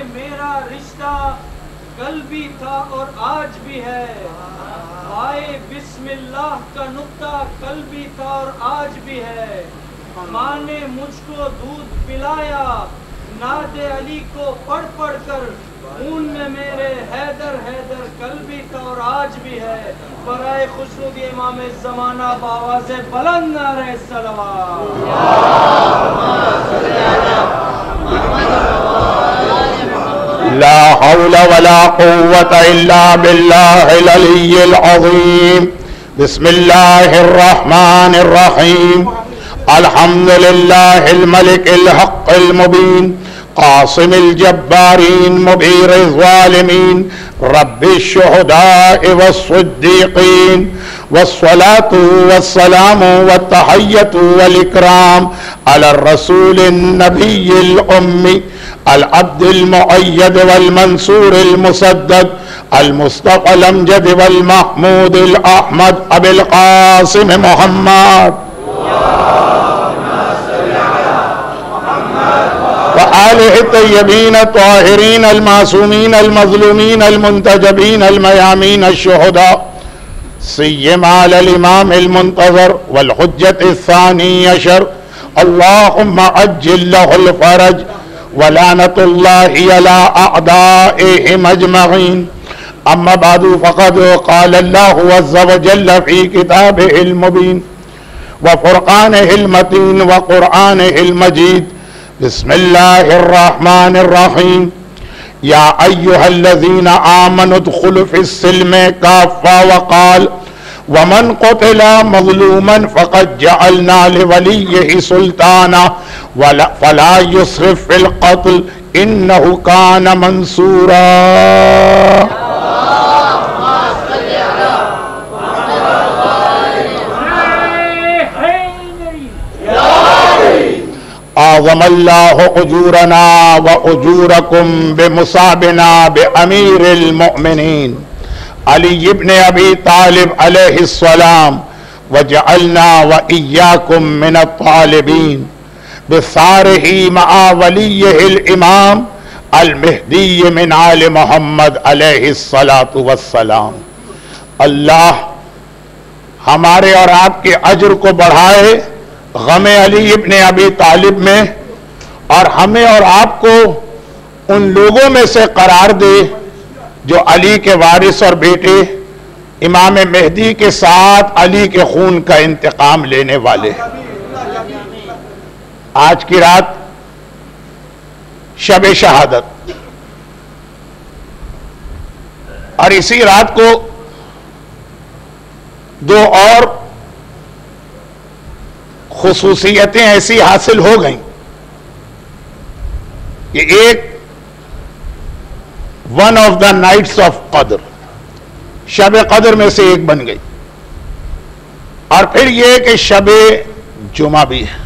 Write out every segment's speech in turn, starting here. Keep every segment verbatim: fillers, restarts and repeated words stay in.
میرا رشتہ کل بھی تھا اور آج بھی ہے، آئے بسم اللہ کا نقطہ کل بھی تھا اور آج بھی ہے، ماں نے مجھ کو دودھ پلایا نعت علی کو پڑھ پڑھ کر، خون میں میرے حیدر حیدر کل بھی تھا اور آج بھی ہے، برائے خسرو کے امام زمانہ بآواز بلند نعرہ صلوات۔ لا حول ولا قوة الا بالله العلي العظيم۔ بسم الله الرحمن الرحيم۔ الحمد لله الملك الحق المبين، قاصم الجبارين مبير الظالمين، رب الشهداء والصديقين، والصلاة والسلام والتحية والإكرام على الرسول النبي الأمي العبد المؤيد والمنصور المسدد المصطفى الأمجد والمحمود الأحمد أبي القاسم محمد وآله الطيبين الطاهرين المعصومين المظلومين المنتجبين الميامين الشهداء، سيما على الإمام المنتظر والحجة الثاني عشر، اللهم عجل له الفرج ولعنة الله على أعدائهم أجمعين. أما بعد فقد قال الله عز وجل في كتابه المبين وفرقانه المتين وقرآنه المجيد، بسم الله الرحمن الرحيم، يا أيها الذين آمنوا ادخلوا في السلم كافة، وقال ومن قتل مظلوما فقد جعلنا لوليه سلطانا فلا يسرف في القتل إنه كان منصورا۔ أعظم الله أجورنا وأجوركم بمصابنا بأمير المؤمنين علي بن أبي طالب عليه السلام، وجعلنا وإياكم من الطالبين بثاره مع وليه الإمام المهدي من آل محمد عليه الصلاة والسلام۔ اللہ ہمارے اور آپ کے اجر کو بڑھائے غم علی ابن ابی طالب میں، اور ہمیں اور آپ کو ان لوگوں میں سے قرار دے جو علی کے وارث اور بیٹے امام مہدی کے ساتھ علی کے خون کا انتقام لینے والے۔ آج کی رات شب شہادت، اور اسی رات کو دو اور خصوصیتیں ایسی حاصل ہو گئیں کہ ایک one of the nights of قدر، شب قدر میں سے ایک بن گئی، اور پھر یہ کہ شب جمعہ بھی ہے،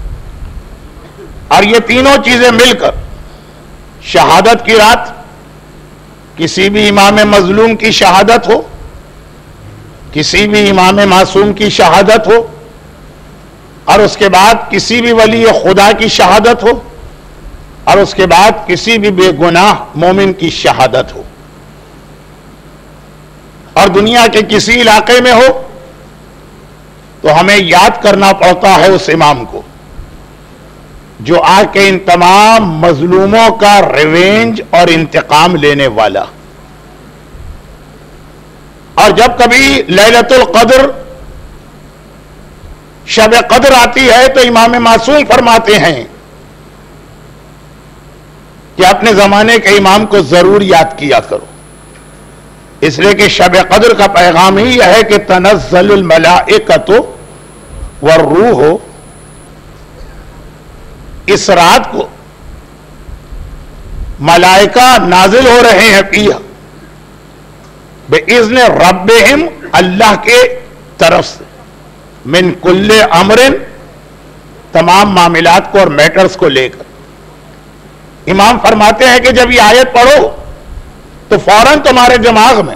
اور یہ تینوں چیزیں مل کر شہادت کی رات، کسی بھی امام مظلوم کی شہادت ہو، کسی بھی امام معصوم کی شہادت ہو، اور اس کے بعد کسی بھی ولی خدا کی شہادت ہو، اور اس کے بعد کسی بھی بے گناہ مومن کی شہادت ہو، اور دنیا کے کسی علاقے میں ہو، تو ہمیں یاد کرنا پڑتا ہے اس امام کو جو آ کے ان تمام مظلوموں کا ریونج اور انتقام لینے والا۔ اور جب کبھی لیلۃ القدر شب قدر آتی ہے تو امام معصوم فرماتے ہیں کہ اپنے زمانے کے امام کو ضرور یاد کیا کرو، اس لیے کہ شب قدر کا پیغام ہی یہ ہے کہ تنزل الملائکۃ والروح، اس رات کو ملائکہ نازل ہو رہے ہیں فیہا بِإِذْنِ رَبِّهِمْ، اللہ کے طرف سے، من کل امر، تمام معاملات کو اور میٹرز کو لے کر۔ امام فرماتے ہیں کہ جب یہ آیت پڑھو تو فوراً تمہارے دماغ میں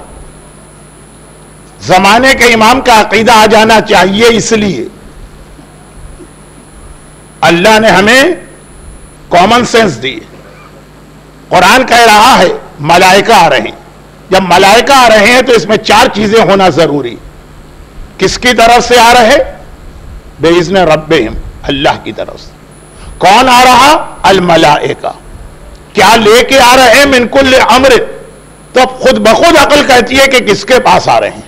زمانے کے امام کا عقیدہ آ جانا چاہیے، اس لیے اللہ نے ہمیں کامن سینس دی، قرآن کہہ رہا ہے ملائکہ آ رہے ہیں. جب ملائکہ آ رہے ہیں تو اس میں چار چیزیں ہونا ضروری. کس کی طرف سے آ رہے؟ بِإِذْنِ رَبِّهِمْ، اللہ کی طرف سے. کون آ رہا؟ الملائکہ. کیا لے کے آ رہے ہیں؟ من کل امر. تو خود بخود عقل کہتی ہے کہ کس کے پاس آ رہے ہیں؟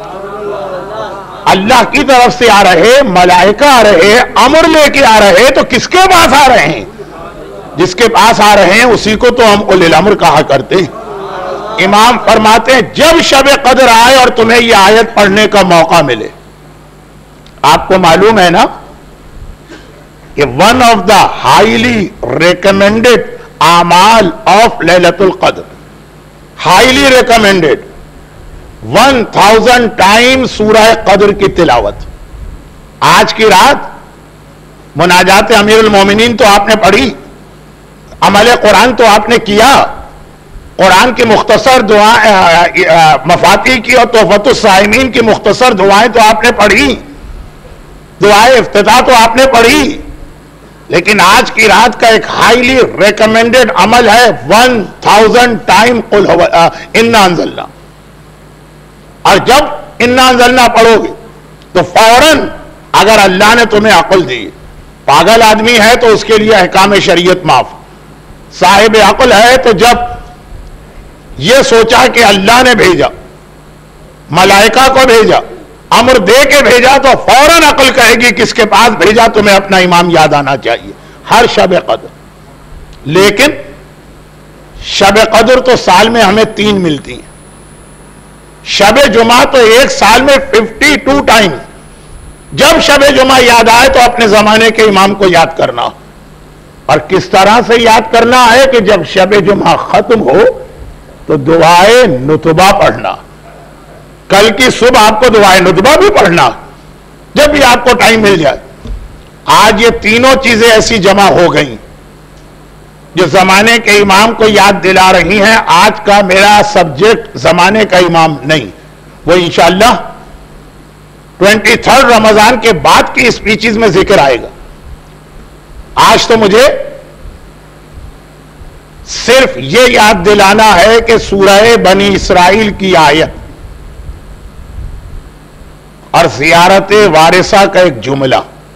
اللہ کی طرف سے آ رہے، ملائکہ آ رہے، امر لے کے آ رہے، تو کس کے پاس آ رہے ہیں؟ جس کے پاس آ رہے ہیں اسی کو تو ہم اولی الامر کہا کرتے ہیں. امام فرماتے ہیں جب شب قدر آئے اور تمہیں یہ آیت پڑھنے کا موقع ملے. آپ کو معلوم ہے نا کہ one of the highly recommended اعمال آف لیلۃ القدر، highly recommended, one thousand time سورہ قدر کی تلاوت. آج کی رات مناجات امیر المومنین تو آپ نے پڑھی، عمل قرآن تو آپ نے کیا، قرآن کی مختصر دعائیں، مفاتیح کی اور تحفۃ الصائمین کی مختصر دعائیں تو آپ نے پڑھی، دعائیں افتتاح تو آپ نے پڑھی. لیکن آج کی رات کا ایک ہائیلی ریکمینڈڈ عمل ہے ون تھاؤزینڈ ٹائم قل هو انا انزلنا. اور جب انا انزلنا پڑھو گے تو فوراً اگر اللہ نے تمہیں عقل دی، پاگل آدمی ہے تو اس کے لیے احکام شریعت معاف، صاحب عقل ہے تو جب یہ سوچا کہ اللہ نے بھیجا، ملائکہ کو بھیجا، امر دے کے بھیجا، تو فوراً عقل کہے گی کس کے پاس بھیجا، تمہیں اپنا امام یاد آنا چاہیے ہر شب قدر. لیکن شب قدر تو سال میں ہمیں تین ملتی ہیں. شب جمعہ تو ایک سال میں ففٹی ٹو ٹائم. جب شب جمعہ یاد آئے تو اپنے زمانے کے امام کو یاد کرنا. اور کس طرح سے یاد کرنا ہے کہ جب شب جمعہ ختم ہو تو دعائے نتبہ پڑھنا. کل کی صبح آپ کو دعائے نتبہ بھی پڑھنا جب بھی آپ کو ٹائم مل جائے. آج یہ تینوں چیزیں ایسی جمع ہو گئیں جو زمانے کے امام کو یاد دلا رہی ہیں. آج کا میرا سبجیکٹ زمانے کا امام نہیں، وہ انشاءاللہ ٹوینٹی تھرڈ رمضان کے بعد کی اسپیچز میں ذکر آئے گا. آج تو مجھے صرف یہ یاد دلانا ہے کہ سورہ بنی اسرائیل کی آیت اور زیارت وارثہ کا ایک جملہ،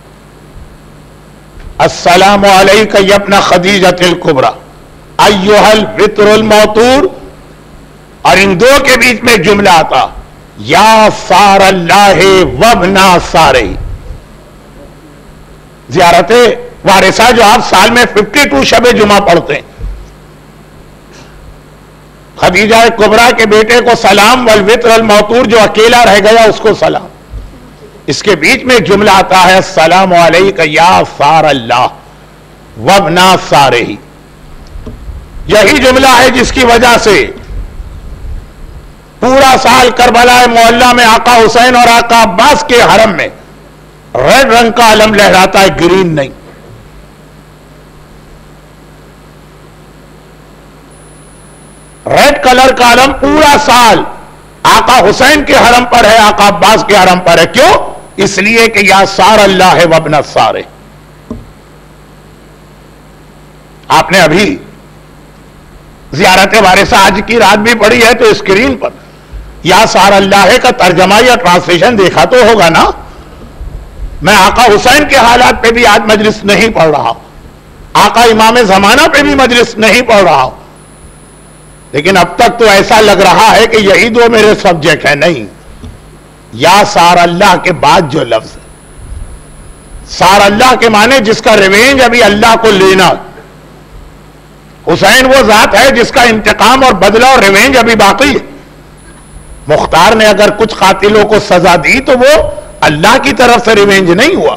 السلام علیک یا ابن خدیجۃ الکبریٰ ایھا البتر الموتور، اور ان دو کے بیچ میں جملہ آتا یا سار اللہ وابنا سارے. زیارت وارثہ جو آپ سال میں ففٹی ٹو شب جمعہ پڑھتے ہیں، خدیجہ کبریٰ کے بیٹے کو سلام، والوتر الموتور جو اکیلا رہ گیا اس کو سلام. اس کے بیچ میں جملہ آتا ہے السلام علیک یا سار اللہ وابنا سارے. یہی جملہ ہے جس کی وجہ سے پورا سال کربلا معلہ میں آقا حسین اور آقا عباس کے حرم میں ریڈ رنگ کا علم لہراتا ہے، گرین نہیں. ریڈ کلر کا علم پورا سال آقا حسین کے حرم پر ہے، آقا عباس کے حرم پر ہے. کیوں؟ اس لیے کہ یا سار اللہ ہے وابن سارے. آپ نے ابھی زیارت وارثہ آج کی رات بھی پڑھی ہے تو اسکرین پر یا سار اللہ ہے کا ترجمہ یا ٹرانسلیشن دیکھا تو ہوگا نا. میں آقا حسین کے حالات پہ بھی آج مجلس نہیں پڑھ رہا ہوں، آقا امام زمانہ پہ بھی مجلس نہیں پڑھ رہا ہوں، لیکن اب تک تو ایسا لگ رہا ہے کہ یہی دو میرے سبجیکٹ ہیں. نہیں، یا سار اللہ کے بعد جو لفظ ہے، سار اللہ کے معنی جس کا ریونج ابھی اللہ کو لینا. حسین وہ ذات ہے جس کا انتقام اور بدلہ اور ریونج ابھی باقی ہے. مختار نے اگر کچھ قاتلوں کو سزا دی تو وہ اللہ کی طرف سے ریونج نہیں ہوا.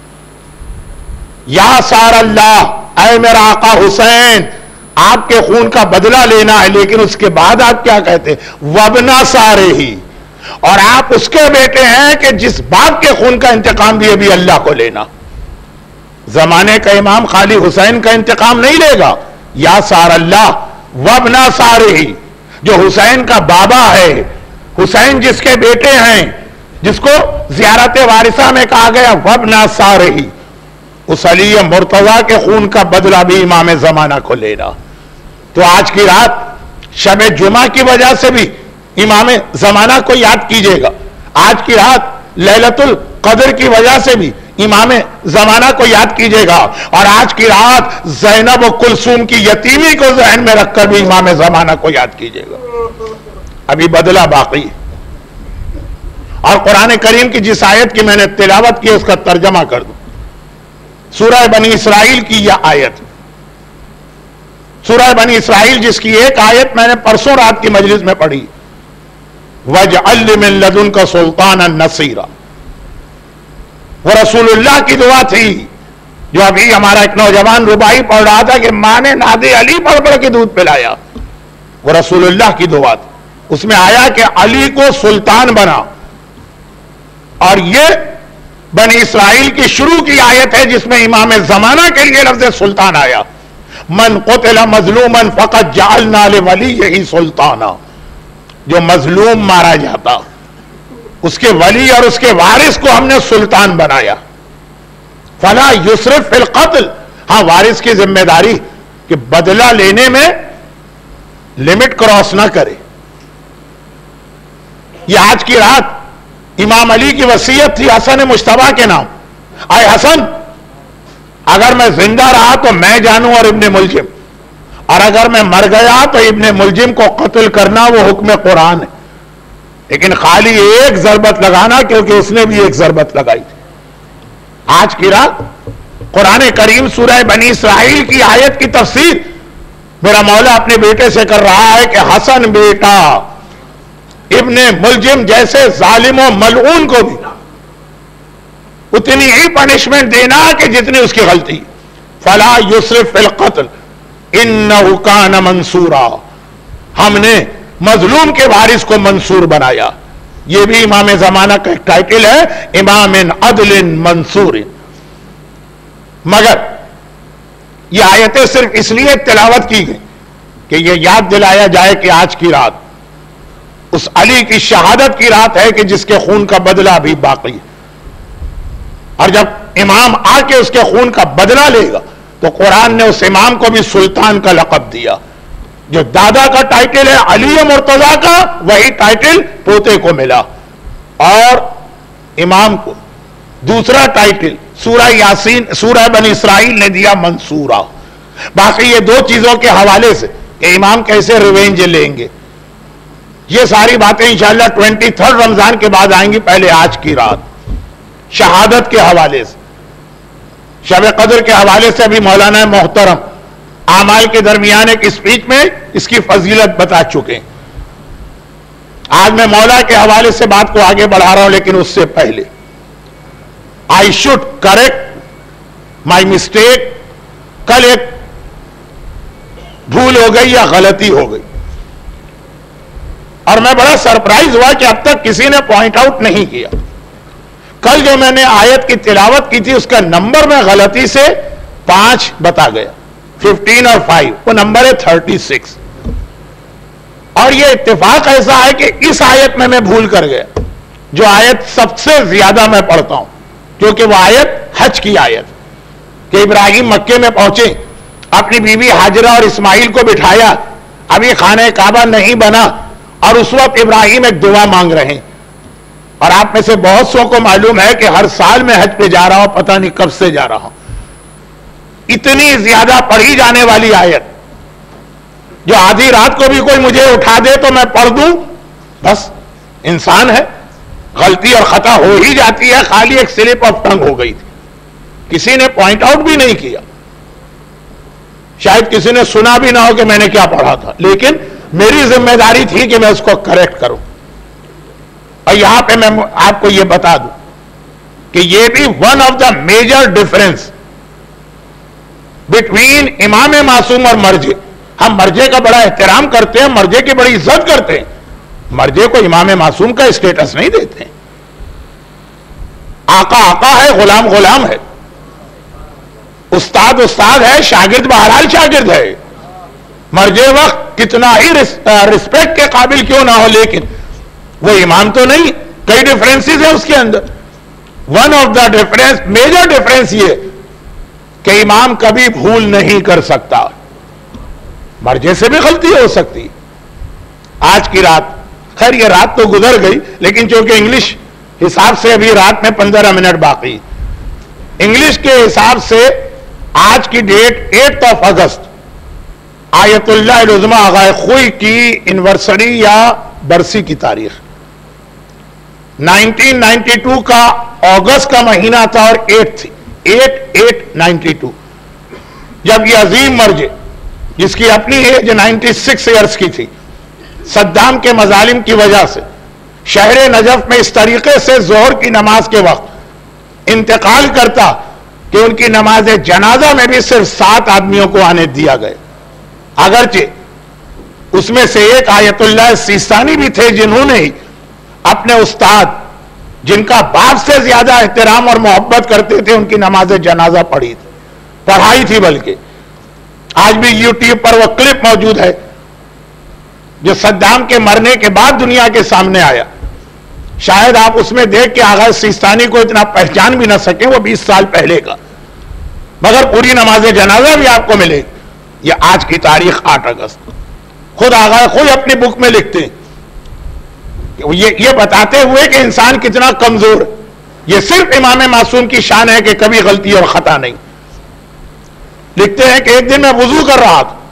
یا سار اللہ، اے میرا آقا حسین، آپ کے خون کا بدلہ لینا ہے. لیکن اس کے بعد آپ کیا کہتے؟ وابنا سارے ہی، اور آپ اس کے بیٹے ہیں کہ جس باپ کے خون کا انتقام بھی ابھی اللہ کو لینا. زمانے کا امام خالی حسین کا انتقام نہیں لے گا. یا سار اللہ وابنا سارے ہی، جو حسین کا بابا ہے، حسین جس کے بیٹے ہیں، جس کو زیارت وارثہ میں کہا گیا وابنا سارے ہی، اس علی مرتضیٰ کے خون کا بدلہ بھی امام زمانہ کو لینا. تو آج کی رات شب جمعہ کی وجہ سے بھی امام زمانہ کو یاد کیجئے گا. آج کی رات لیلۃ القدر کی وجہ سے بھی امام زمانہ کو یاد کیجئے گا. اور آج کی رات زینب و کلثوم کی یتیمی کو ذہن میں رکھ کر بھی امام زمانہ کو یاد کیجئے گا. ابھی بدلہ باقی ہے. اور قرآن کریم کی جس آیت کی میں نے تلاوت کی اس کا ترجمہ کر دوں. سورہ بنی اسرائیل کی یہ آیت، سورہ بنی اسرائیل جس کی ایک آیت میں نے پرسوں رات کی مجلس میں پڑھی، وَاجْعَلْ مِن لَدُنْكَ سُلْطَانًا نَصِيرًا. وہ رسول اللہ کی دعا تھی جو ابھی ہمارا ایک نوجوان ربائی پڑھ رہا تھا کہ ماں نے ناد علی پڑھ پڑھ کے دودھ پلایا. وہ رسول اللہ کی دعا تھی. اس میں آیا کہ علی کو سلطان بنا. اور یہ بنی اسرائیل کی شروع کی آیت ہے جس میں امام زمانہ کے لیے لفظ سلطان آیا. من قتل مظلوما فقد جعلنا لولیہ سلطانا. جو مظلوم مارا جاتا اس کے ولی اور اس کے وارث کو ہم نے سلطان بنایا. فلا یسرف فی القتل. ہاں وارث کی ذمہ داری کہ بدلہ لینے میں لمٹ کراس نہ کرے. یہ آج کی رات امام علی کی وصیت تھی حسن مجتبیٰ کے نام. اے حسن، اگر میں زندہ رہا تو میں جانوں اور ابن ملجم، اور اگر میں مر گیا تو ابن ملجم کو قتل کرنا وہ حکم قرآن ہے. لیکن خالی ایک ضربت لگانا، کیونکہ اس نے بھی ایک ضربت لگائی تھی. آج کی رات قرآن کریم سورہ بنی اسرائیل کی آیت کی تفسیر میرا مولا اپنے بیٹے سے کر رہا ہے کہ حسن بیٹا، ابن ملجم جیسے ظالم و ملعون کو بھی اتنی ہی پنشمنٹ دینا کہ جتنی اس کی غلطی. فلا یسرف فی القتل انہ کان منصورا. ہم نے مظلوم کے وارث کو منصور بنایا. یہ بھی امام زمانہ کا ایک ٹائٹل ہے، امام عدل منصور. مگر یہ آیتیں صرف اس لیے تلاوت کی گئی کہ یہ یاد دلایا جائے کہ آج کی رات اس علی کی شہادت کی رات ہے کہ جس کے خون کا بدلہ بھی باقی ہے. اور جب امام آ کے اس کے خون کا بدلہ لے گا تو قرآن نے اس امام کو بھی سلطان کا لقب دیا. جو دادا کا ٹائٹل ہے علی مرتضیٰ کا، وہی ٹائٹل پوتے کو ملا. اور امام کو دوسرا ٹائٹل سورہ یاسین سورہ بنی اسرائیل نے دیا منصورہ. باقی یہ دو چیزوں کے حوالے سے کہ امام کیسے ریونج لیں گے، یہ ساری باتیں انشاءاللہ ٹوینٹی تھرڈ رمضان کے بعد آئیں گی. پہلے آج کی رات شہادت کے حوالے سے، شب قدر کے حوالے سے ابھی مولانا محترم اعمال کے درمیان ایک اسپیچ میں اس کی فضیلت بتا چکے. آج میں مولا کے حوالے سے بات کو آگے بڑھا رہا ہوں، لیکن اس سے پہلے I should correct my mistake. کل ایک بھول ہو گئی یا غلطی ہو گئی، اور میں بڑا سرپرائز ہوا کہ اب تک کسی نے پوائنٹ آؤٹ نہیں کیا. کل جو میں نے آیت کی تلاوت کی تھی اس کا نمبر میں غلطی سے پانچ بتا گیا، ففٹین اور فائیو، وہ نمبر ہے تھرٹی سکس. اور یہ اتفاق ایسا ہے کہ اس آیت میں میں بھول کر گیا جو آیت سب سے زیادہ میں پڑھتا ہوں، کیونکہ وہ آیت حج کی آیت کہ ابراہیم مکے میں پہنچے، اپنی بیوی حاجرہ اور اسماعیل کو بٹھایا، ابھی خانہ کعبہ نہیں بنا، اور اس وقت ابراہیم ایک دعا مانگ رہے ہیں. اور آپ میں سے بہت سو کو معلوم ہے کہ ہر سال میں حج پہ جا رہا ہوں، پتہ نہیں کب سے جا رہا ہوں. اتنی زیادہ پڑھی جانے والی آیت جو آدھی رات کو بھی کوئی مجھے اٹھا دے تو میں پڑھ دوں، بس انسان ہے، غلطی اور خطا ہو ہی جاتی ہے. خالی ایک سلپ آف ٹنگ ہو گئی تھی، کسی نے پوائنٹ آؤٹ بھی نہیں کیا. شاید کسی نے سنا بھی نہ ہو کہ میں نے کیا پڑھا تھا، لیکن میری ذمہ داری تھی کہ میں اس کو کریکٹ کروں. اور یہاں پہ میں آپ کو یہ بتا دوں کہ یہ بھی one of the major difference between امام معصوم اور مرجے. ہم مرجے کا بڑا احترام کرتے ہیں، مرجے کی بڑی عزت کرتے ہیں، مرجے کو امام معصوم کا اسٹیٹس نہیں دیتے ہیں. آقا آقا ہے، غلام غلام ہے، استاد استاد ہے، شاگرد بہرحال شاگرد ہے. مرجے وقت کتنا ہی رسپیکٹ کے قابل کیوں نہ ہو، لیکن وہ امام تو نہیں. کئی ڈفرینسز ہیں اس کے اندر. One of the difference, major difference یہ کہ امام کبھی بھول نہیں کر سکتا. مرجے سے بھی غلطی ہو سکتی. آج کی رات، خیر یہ رات تو گزر گئی، لیکن چونکہ انگلش حساب سے ابھی رات میں پندرہ منٹ باقی، انگلش کے حساب سے آج کی ڈیٹ ایٹ آف اگست آیت اللہ العظمی آغا خوئی کی انورسری یا برسی کی تاریخ. نائنٹین نائنٹی ٹو کا اگست کا مہینہ تھا اور ایٹ تھی، ایٹ ایٹ نائنٹی ٹو، جب یہ عظیم مرجع جس کی اپنی ایج نائنٹی سکس ایئرز کی تھی، صدام کے مظالم کی وجہ سے شہر نجف میں اس طریقے سے ظہر کی نماز کے وقت انتقال کرتا کہ ان کی نماز جنازہ میں بھی صرف سات آدمیوں کو آنے دیا گئے. اگرچہ اس میں سے ایک آیت اللہ سیستانی بھی تھے جنہوں نے اپنے استاد جن کا باپ سے زیادہ احترام اور محبت کرتے تھے ان کی نماز جنازہ پڑھی تھی، پڑھائی تھی. بلکہ آج بھی یوٹیوب پر وہ کلپ موجود ہے جو صدام کے مرنے کے بعد دنیا کے سامنے آیا. شاید آپ اس میں دیکھ کے آغا سیستانی کو اتنا پہچان بھی نہ سکیں، وہ بیس سال پہلے کا، مگر پوری نماز جنازہ بھی آپ کو ملے. یہ آج کی تاریخ آٹھ اگست. خود آغا خود اپنی بک میں لکھتے ہیں کہ یہ یہ بتاتے ہوئے کہ انسان کتنا کمزور، یہ صرف امام معصوم کی شان ہے کہ کبھی غلطی اور خطا نہیں. لکھتے ہیں کہ ایک دن میں وضو کر رہا تھا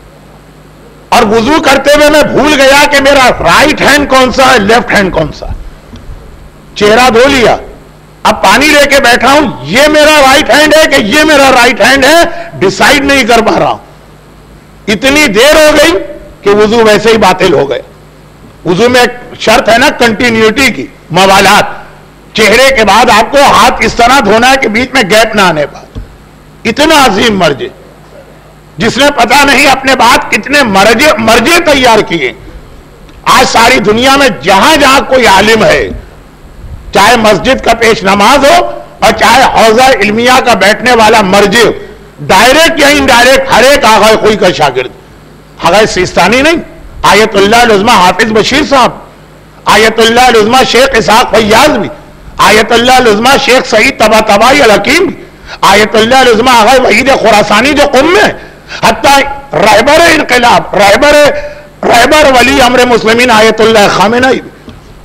اور وضو کرتے ہوئے میں بھول گیا کہ میرا رائٹ ہینڈ کون سا ہے، لیفٹ ہینڈ کون سا. چہرہ دھو لیا، اب پانی لے کے بیٹھا ہوں، یہ میرا رائٹ ہینڈ ہے کہ یہ میرا رائٹ ہینڈ ہے، ڈیسائیڈ نہیں کر پا رہا ہوں. اتنی دیر ہو گئی کہ وضو ویسے ہی باطل ہو گئے. وضو میں ایک شرط ہے نا کنٹینیوٹی کی، موالات. چہرے کے بعد آپ کو ہاتھ اس طرح دھونا ہے کہ بیچ میں گیپ نہ آنے پائے. اتنا عظیم مرجع جس نے پتہ نہیں اپنے بعد کتنے مرجے مرجے تیار کیے. آج ساری دنیا میں جہاں جہاں کوئی عالم ہے، چاہے مسجد کا پیش نماز ہو اور چاہے حوضہ علمیہ کا بیٹھنے والا مرجع، ڈائریکٹ یا انڈائریکٹ ہر ایک آغا خوئی کا شاگرد. آغا سیستانی نہیں، آیت اللہ العظمی حافظ بشیر صاحب، آیت اللہ العظمی شیخ اسحاق فیاض بھی، آیت اللہ العظمی شیخ سعید طباطبائی الحکیم بھی، آیت اللہ العظمی آغا وحید خراسانی جو قم میں، حتیٰ رہبر انقلاب، رہبر رہبر ولی امر مسلمین آیت اللہ خامنہئی بھی.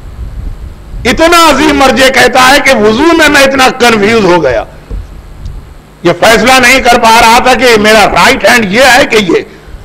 اتنا عظیم مرجع کہتا ہے کہ وضو میں میں اتنا کنفیوز ہو گیا، یہ فیصلہ نہیں کر پا رہا تھا کہ میرا رائٹ ہینڈ یہ ہے کہ یہ.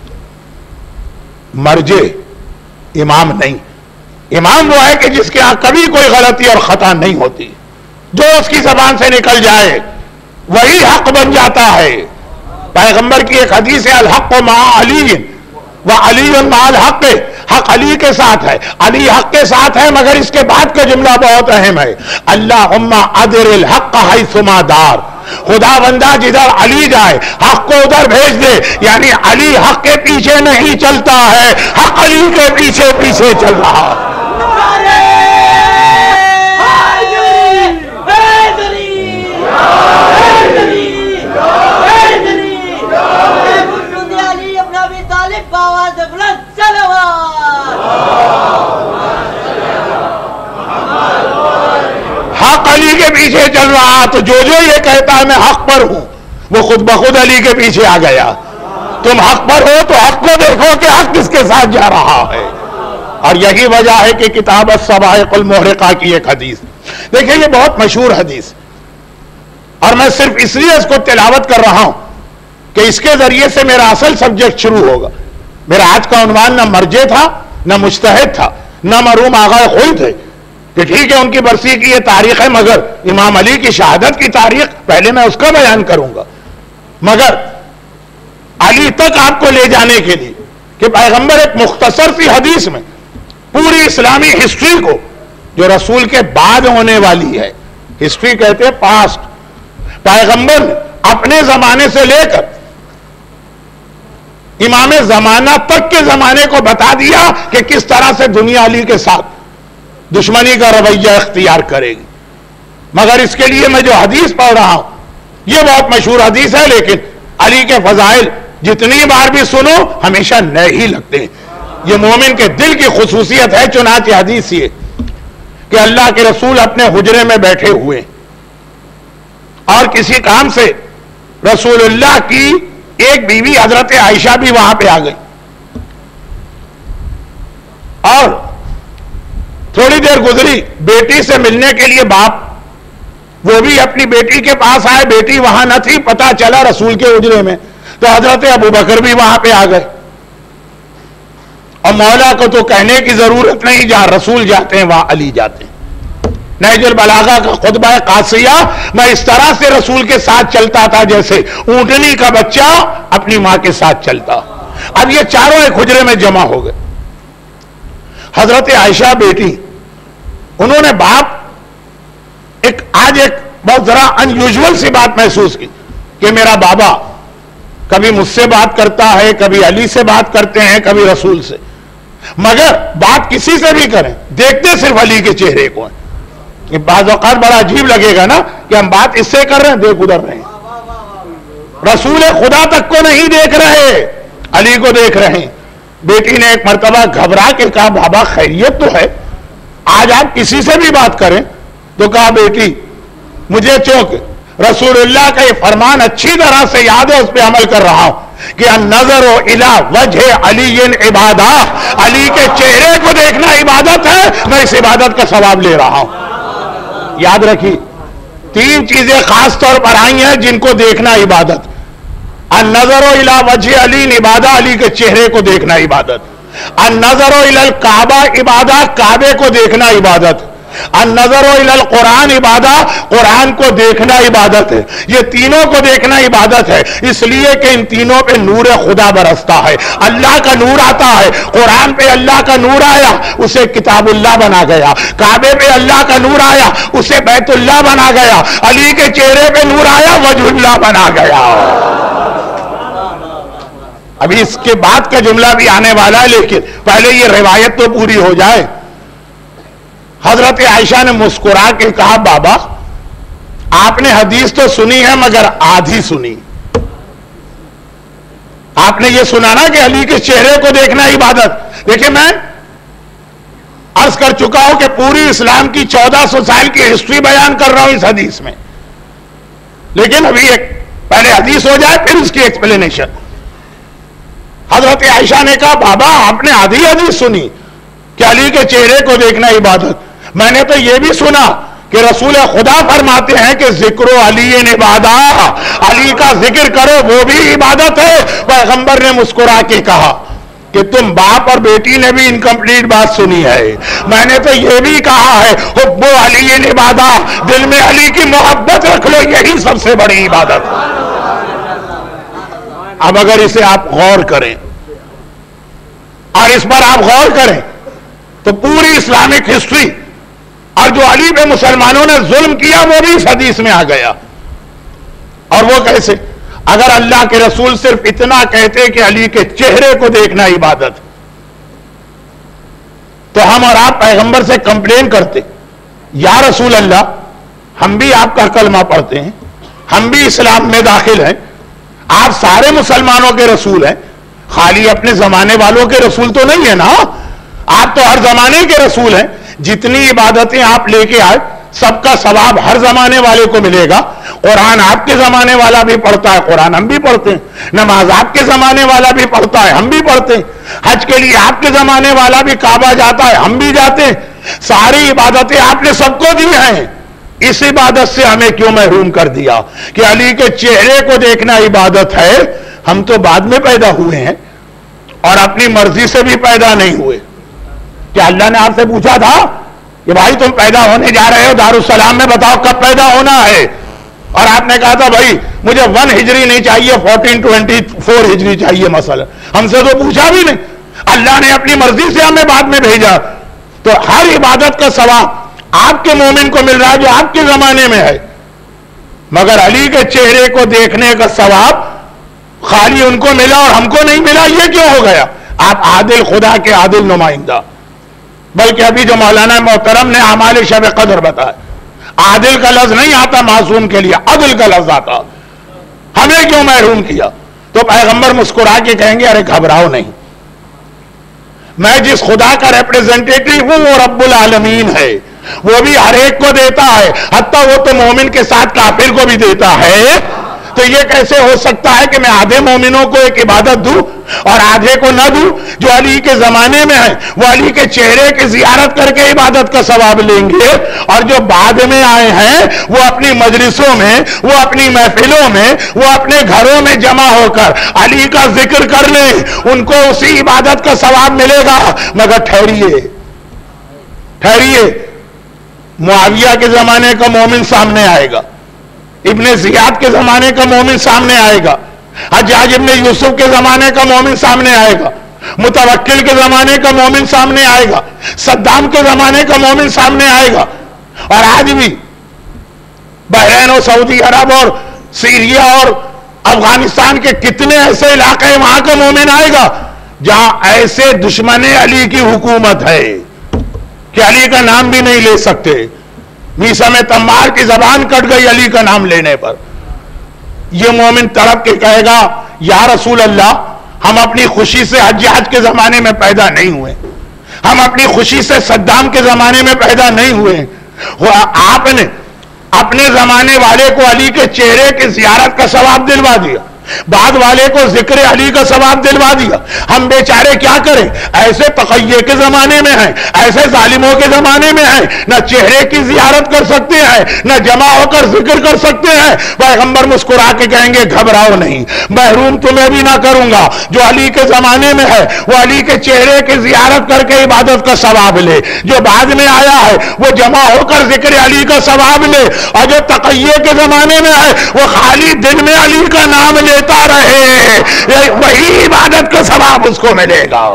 مرجع امام نہیں. امام وہ ہے کہ جس کے ہاں کبھی کوئی غلطی اور خطا نہیں ہوتی، جو اس کی زبان سے نکل جائے وہی حق بن جاتا ہے. پیغمبر کی ایک حدیث ہے، الحق مع علی وعلی مع الحق، حق علی کے ساتھ ہے، علی حق کے ساتھ ہے، مگر اس کے بعد کا جملہ بہت اہم ہے، اللہم ادر الحق حیثما دار. خدا بندہ جدھر علی جائے حق کو ادھر بھیج دے. یعنی علی حق کے پیچھے نہیں چلتا ہے، حق علی کے پیچھے پیچھے چل رہا ہے. حق علی کے پیچھے چل رہا، تو جو جو یہ کہتا ہے میں حق پر ہوں وہ خود بخود علی کے پیچھے آ گیا. تم حق پر ہو تو حق کو دیکھو کہ حق کس کے ساتھ جا رہا ہے. اور یہی وجہ ہے کہ کتاب الصواعق المحرقہ کی ایک حدیث، دیکھیں یہ بہت مشہور حدیث، اور میں صرف اس لیے اس کو تلاوت کر رہا ہوں کہ اس کے ذریعے سے میرا اصل سبجیکٹ شروع ہوگا. میرا آج کا عنوان نہ مرجع تھا، نہ مجتہد تھا، نہ مرحوم آغا خوئی تھے کہ ٹھیک ہے ان کی برسی کی یہ تاریخ ہے، مگر امام علی کی شہادت کی تاریخ پہلے میں اس کا بیان کروں گا. مگر علی تک آپ کو لے جانے کے لیے کہ پیغمبر ایک مختصر سی حدیث میں پوری اسلامی ہسٹری کو، جو رسول کے بعد ہونے والی ہے، ہسٹری کہتے ہیں پاسٹ، پیغمبر نے اپنے زمانے سے لے کر امام زمانہ تک کے زمانے کو بتا دیا کہ کس طرح سے دنیا علی کے ساتھ دشمنی کا رویہ اختیار کرے گی. مگر اس کے لیے میں جو حدیث پڑھ رہا ہوں یہ بہت مشہور حدیث ہے، لیکن علی کے فضائل جتنی بار بھی سنو ہمیشہ نئے ہی لگتے ہیں. یہ مومن کے دل کی خصوصیت ہے. چنانچہ حدیث یہ کہ اللہ کے رسول اپنے حجرے میں بیٹھے ہوئے اور کسی کام سے رسول اللہ کی ایک بیوی حضرت عائشہ بھی وہاں پہ آ گئی. بھئی بیٹی سے ملنے کے لیے باپ وہ بھی اپنی بیٹی کے پاس آئے, بیٹی وہاں نہ تھی, پتا چلا رسول کے حجرے میں, تو حضرت ابو بکر بھی وہاں پہ آ گئے. اور مولا کو تو کہنے کی ضرورت نہیں, جہاں رسول جاتے ہیں وہاں علی جاتے ہیں. نہج البلاغہ کا خطبہ قادسیہ, میں اس طرح سے رسول کے ساتھ چلتا تھا جیسے اونٹنی کا بچہ اپنی ماں کے ساتھ چلتا. اب یہ چاروں ایک حجرے میں جمع ہو گئے. حضرت عائشہ بیٹی, انہوں نے باپ ایک آج ایک بہت ذرا ان یوزول سی بات محسوس کی کہ میرا بابا کبھی مجھ سے بات کرتا ہے, کبھی علی سے بات کرتے ہیں, کبھی رسول سے, مگر بات کسی سے بھی کریں دیکھتے صرف علی کے چہرے کو ہیں. بعض اوقات بڑا عجیب لگے گا نا کہ ہم بات اس سے کر رہے ہیں, دیکھ ادھر رہے ہیں, رسول خدا تک کو نہیں دیکھ رہے, علی کو دیکھ رہے ہیں. بیٹی نے ایک مرتبہ گھبرا کے کہا بابا خیریت تو ہے, آج آپ کسی سے بھی بات کریں, تو کہا بیٹی مجھے چونکہ رسول اللہ کا یہ فرمان اچھی طرح سے یاد ہے, اس پہ عمل کر رہا ہوں کہ النظر الی وجہ علی عبادہ, علی کے چہرے کو دیکھنا عبادت ہے, میں اس عبادت کا ثواب لے رہا ہوں. یاد رکھی تین چیزیں خاص طور پر آئی ہیں جن کو دیکھنا عبادت. النظر الی وجہ علی عبادہ, علی کے چہرے کو دیکھنا عبادت. النظر الی الکعبہ عبادہ, کعبے کو دیکھنا عبادت. النظر الی القرآن عبادہ, قرآن کو دیکھنا عبادت ہے. یہ تینوں کو دیکھنا عبادت ہے, اس لیے کہ ان تینوں پہ نور خدا برستا ہے, اللہ کا نور آتا ہے. قرآن پہ اللہ کا نور آیا, اسے کتاب اللہ بنا گیا. کعبے پہ اللہ کا نور آیا, اسے بیت اللہ بنا گیا. علی کے چہرے پہ نور آیا, وجہ اللہ بنا گیا. ابھی اس کے بعد کا جملہ بھی آنے والا ہے, لیکن پہلے یہ روایت تو پوری ہو جائے. حضرت عائشہ نے مسکرا کے کہا بابا آپ نے حدیث تو سنی ہے مگر آدھی سنی. آپ نے یہ سنا نا کہ علی کے چہرے کو دیکھنا عبادت. دیکھیں میں عرض کر چکا ہوں کہ پوری اسلام کی چودہ سو سال کی ہسٹری بیان کر رہا ہوں اس حدیث میں, لیکن ابھی ایک پہلے حدیث ہو جائے پھر اس کی ایکسپلینیشن. حضرت عائشہ نے کہا بابا آپ نے آدھی حدیث سنی کہ علی کے چہرے کو دیکھنا عبادت, میں نے تو یہ بھی سنا کہ رسول خدا فرماتے ہیں کہ ذکر علی عبادت, علی کا ذکر کرو وہ بھی عبادت ہے. پیغمبر نے مسکرا کے کہا کہ تم باپ اور بیٹی نے بھی انکمپلیٹ بات سنی ہے, میں نے تو یہ بھی کہا ہے حب علی عبادت, دل میں علی کی محبت رکھ لو, یہی سب سے بڑی عبادت. اب اگر اسے آپ غور کریں اور اس پر آپ غور کریں تو پوری اسلامک ہسٹری اور جو علی پہ مسلمانوں نے ظلم کیا وہ بھی اس حدیث میں آ گیا. اور وہ کیسے؟ اگر اللہ کے رسول صرف اتنا کہتے کہ علی کے چہرے کو دیکھنا عبادت, تو ہم اور آپ پیغمبر سے کمپلین کرتے یا رسول اللہ ہم بھی آپ کا کلمہ پڑھتے ہیں, ہم بھی اسلام میں داخل ہیں, آپ سارے مسلمانوں کے رسول ہیں, خالی اپنے زمانے والوں کے رسول تو نہیں ہے نا, آپ تو ہر زمانے کے رسول ہیں. جتنی عبادتیں آپ لے کے آئے سب کا ثواب ہر زمانے والے کو ملے گا. قرآن آپ کے زمانے والا بھی پڑھتا ہے, قرآن ہم بھی پڑھتے ہیں. نماز آپ کے زمانے والا بھی پڑھتا ہے, ہم بھی پڑھتے ہیں. حج کے لیے آپ کے زمانے والا بھی کعبہ جاتا ہے, ہم بھی جاتے ہیں. ساری عبادتیں آپ نے سب کو دی ہیں. اس عبادت سے ہمیں کیوں محروم کر دیا کہ علی کے چہرے کو دیکھنا عبادت ہے؟ ہم تو بعد میں پیدا ہوئے ہیں اور اپنی مرضی سے بھی پیدا نہیں ہوئے. کیا اللہ نے آپ سے پوچھا تھا کہ بھائی تم پیدا ہونے جا رہے ہو دارالسلام میں, بتاؤ کب پیدا ہونا ہے؟ اور آپ نے کہا تھا بھائی مجھے ون ہجری نہیں چاہیے, فورٹین ٹوینٹی فور ہجری چاہیے. مثلا ہم سے تو پوچھا بھی نہیں, اللہ نے اپنی مرضی سے ہمیں بعد میں بھیجا. تو ہر عبادت کا ثواب آپ کے مومن کو مل رہا ہے جو آپ کے زمانے میں ہے, مگر علی کے چہرے کو دیکھنے کا ثواب خالی ان کو ملا اور ہم کو نہیں ملا. یہ کیوں ہو گیا؟ آپ عادل خدا کے عادل نمائندہ. بلکہ ابھی جو مولانا محترم نے اعمال شب قدر بتایا, عادل کا لفظ نہیں آتا معصوم کے لیے, عدل کا لفظ آتا. ہمیں کیوں محروم کیا؟ تو پیغمبر مسکرا کے کہیں گے ارے گھبراؤ نہیں, میں جس خدا کا ریپریزنٹیٹو ہوں وہ رب العالمین ہے, وہ بھی ہر ایک کو دیتا ہے, حتیٰ وہ تو مومن کے ساتھ کافر کو بھی دیتا ہے. تو تو یہ کیسے ہو سکتا ہے کہ میں آدھے مومنوں کو ایک عبادت دوں اور آدھے کو نہ دوں؟ جو علی کے زمانے میں ہے وہ علی کے چہرے کی زیارت کر کے عبادت کا ثواب لیں گے، اور جو بعد میں آئے ہیں وہ اپنی مجلسوں میں، وہ اپنی محفلوں میں، وہ اپنے گھروں میں جمع ہو کر علی کا ذکر کر لیں، ان کو اسی عبادت کا ثواب ملے گا۔ مگر ٹھہریے ٹھہریے معاویہ کے زمانے کا مومن سامنے آئے گا، ابن زیاد کے زمانے کا مومن سامنے آئے گا، حجاج ابن یوسف کے زمانے کا مومن سامنے آئے گا، متوکل کے زمانے کا مومن سامنے آئے گا، صدام کے زمانے کا مومن سامنے آئے گا، اور آج بھی بحرین اور سعودی عرب اور سیریا اور افغانستان کے کتنے ایسے علاقے ہیں وہاں کا مومن آئے گا جہاں ایسے دشمن علی کی حکومت ہے کہ علی کا نام بھی نہیں لے سکتے۔ میسا میں تمار کی زبان کٹ گئی علی کا نام لینے پر۔ یہ مومن تڑپ کے کہے گا یا رسول اللہ، ہم اپنی خوشی سے حجاج کے زمانے میں پیدا نہیں ہوئے، ہم اپنی خوشی سے صدام کے زمانے میں پیدا نہیں ہوئے، آپ نے اپنے زمانے والے کو علی کے چہرے کی زیارت کا ثواب دلوا دیا، بعد والے کو ذکر علی کا ثواب دلوا دیا، ہم بیچارے کیا کریں؟ ایسے تقیے کے زمانے میں ہیں، ایسے ظالموں کے زمانے میں ہیں، نہ چہرے کی زیارت کر سکتے ہیں، نہ جمع ہو کر ذکر کر سکتے ہیں۔ پیغمبر مسکرا کے کہیں گے گھبراؤ نہیں، محروم تمہیں بھی نہ کروں گا، جو علی کے زمانے میں ہے وہ علی کے چہرے کی زیارت کر کے عبادت کا ثواب لے، جو بعد میں آیا ہے وہ جمع ہو کر ذکر علی کا ثواب لے، اور جو تقیے کے زمانے میں ہے وہ خالی دن میں علی کا نام لے لیتا رہے، وہی عبادت کا ثواب اس کو ملے گا۔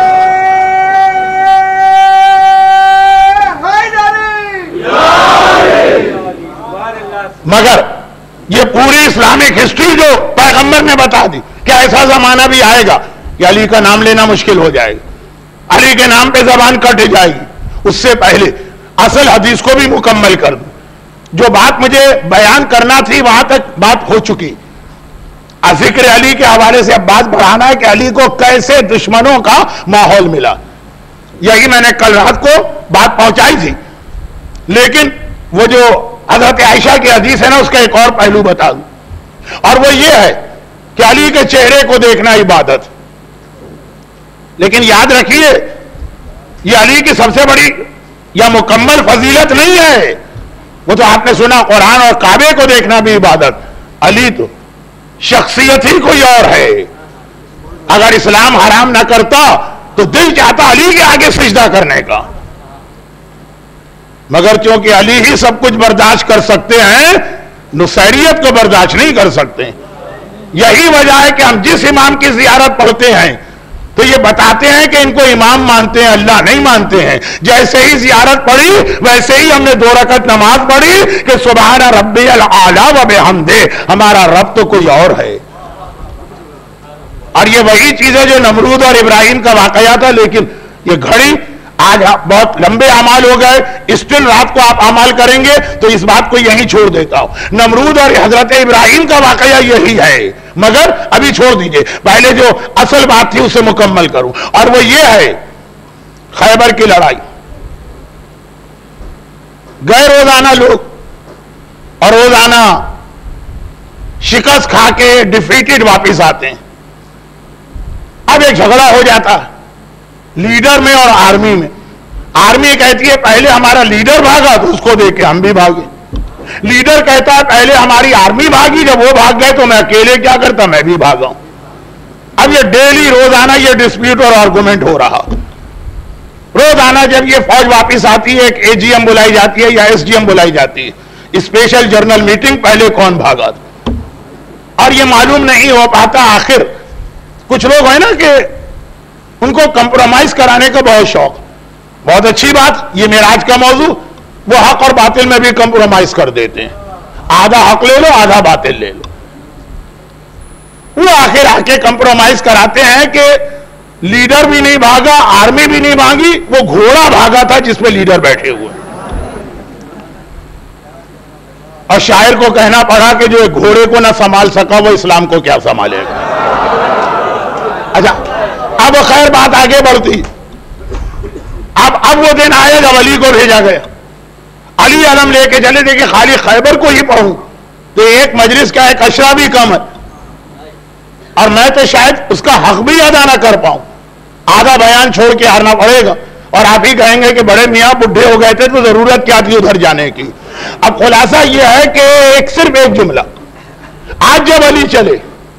مگر یہ پوری اسلامک ہسٹری جو پیغمبر نے بتا دی کہ ایسا زمانہ بھی آئے گا کہ علی کا نام لینا مشکل ہو جائے گا، علی کے نام پہ زبان کٹ جائے گی۔ اس سے پہلے اصل حدیث کو بھی مکمل کر دوں، جو بات مجھے بیان کرنا تھی وہاں تک بات ہو چکی۔ ذکر علی کے حوالے سے اب بات بڑھانا ہے کہ علی کو کیسے دشمنوں کا ماحول ملا۔ یہی میں نے کل رات کو بات پہنچائی تھی، لیکن وہ جو حضرت عائشہ کی حدیث ہے نا اس کا ایک اور پہلو بتا دوں، اور وہ یہ ہے کہ علی کے چہرے کو دیکھنا عبادت۔ لیکن یاد رکھیے یہ علی کی سب سے بڑی یا مکمل فضیلت نہیں ہے، وہ تو آپ نے سنا قرآن اور کعبے کو دیکھنا بھی عبادت۔ علی تو شخصیت ہی کوئی اور ہے، اگر اسلام حرام نہ کرتا تو دل چاہتا علی کے آگے سجدہ کرنے کا، مگر چونکہ علی ہی سب کچھ برداشت کر سکتے ہیں نصیریت کو برداشت نہیں کر سکتے۔ یہی وجہ ہے کہ ہم جس امام کی زیارت پڑھتے ہیں تو یہ بتاتے ہیں کہ ان کو امام مانتے ہیں، اللہ نہیں مانتے ہیں۔ جیسے ہی زیارت پڑھی ویسے ہی ہم نے دو رکعت نماز پڑھی کہ سبحان ربی الاعلی و بحمدہ، ہمارا رب تو کوئی اور ہے۔ اور یہ وہی چیز ہے جو نمرود اور ابراہیم کا واقعہ تھا، لیکن یہ گھڑی آج بہت لمبے اعمال ہو گئے، اسٹل رات کو آپ اعمال کریں گے تو اس بات کو یہیں چھوڑ دیتا ہوں۔ نمرود اور حضرت ابراہیم کا واقعہ یہی ہے، مگر ابھی چھوڑ دیجئے، پہلے جو اصل بات تھی اسے مکمل کروں، اور وہ یہ ہے خیبر کی لڑائی۔ گئے روزانہ لوگ اور روزانہ شکست کھا کے ڈیفیٹڈ واپس آتے ہیں۔ اب ایک جھگڑا ہو جاتا ہے لیڈر میں اور آرمی میں۔ آرمی کہتی ہے پہلے ہمارا لیڈر بھاگا تو اس کو دیکھ کے ہم بھی بھاگے، لیڈر کہتا ہے پہلے ہماری آرمی بھاگی، جب وہ بھاگ گئے تو میں اکیلے کیا کرتا، میں بھی بھاگا ہوں۔ اب یہ ڈیلی روزانہ یہ ڈسپیوٹ اور آرگومنٹ ہو رہا۔ روزانہ جب یہ فوج واپس آتی ہے ایک اے جی ایم بلائی جاتی ہے یا ایس جی ایم بلائی جاتی ہے، اسپیشل جرنل میٹنگ، پہلے کون بھاگا تھا، اور یہ معلوم نہیں ہو پاتا۔ آخر کچھ لوگ ہیں نا کہ ان کو کمپرومائز کرانے کا بہت شوق، بہت اچھی بات، یہ معراج کا موضوع، وہ حق اور باطل میں بھی کمپرومائز کر دیتے ہیں، آدھا حق لے لو آدھا باطل لے لو۔ وہ آخر آ کے کمپرومائز کراتے ہیں کہ لیڈر بھی نہیں بھاگا، آرمی بھی نہیں بھاگی، وہ گھوڑا بھاگا تھا جس پہ لیڈر بیٹھے ہوئے، اور شاعر کو کہنا پڑا کہ جو ایک گھوڑے کو نہ سنبھال سکا وہ اسلام کو کیا سنبھالے گا۔ اچھا اب خیر بات آگے بڑھتی، اب اب وہ دن آیا جب علی کو بھیجا گیا، علی علم لے کے چلے، دیکھیں خالی خیبر کو ہی پڑھوں تو ایک مجلس کا ایک اشرا بھی کم ہے، اور میں تو شاید اس کا حق بھی ادا نہ کر پاؤں، آدھا بیان چھوڑ کے ہارنا پڑے گا، اور آپ ہی کہیں گے کہ بڑے میاں بڈھے ہو گئے تھے تو ضرورت کیا تھی ادھر جانے کی۔ اب خلاصہ یہ ہے کہ ایک صرف ایک جملہ، آج جب علی چلے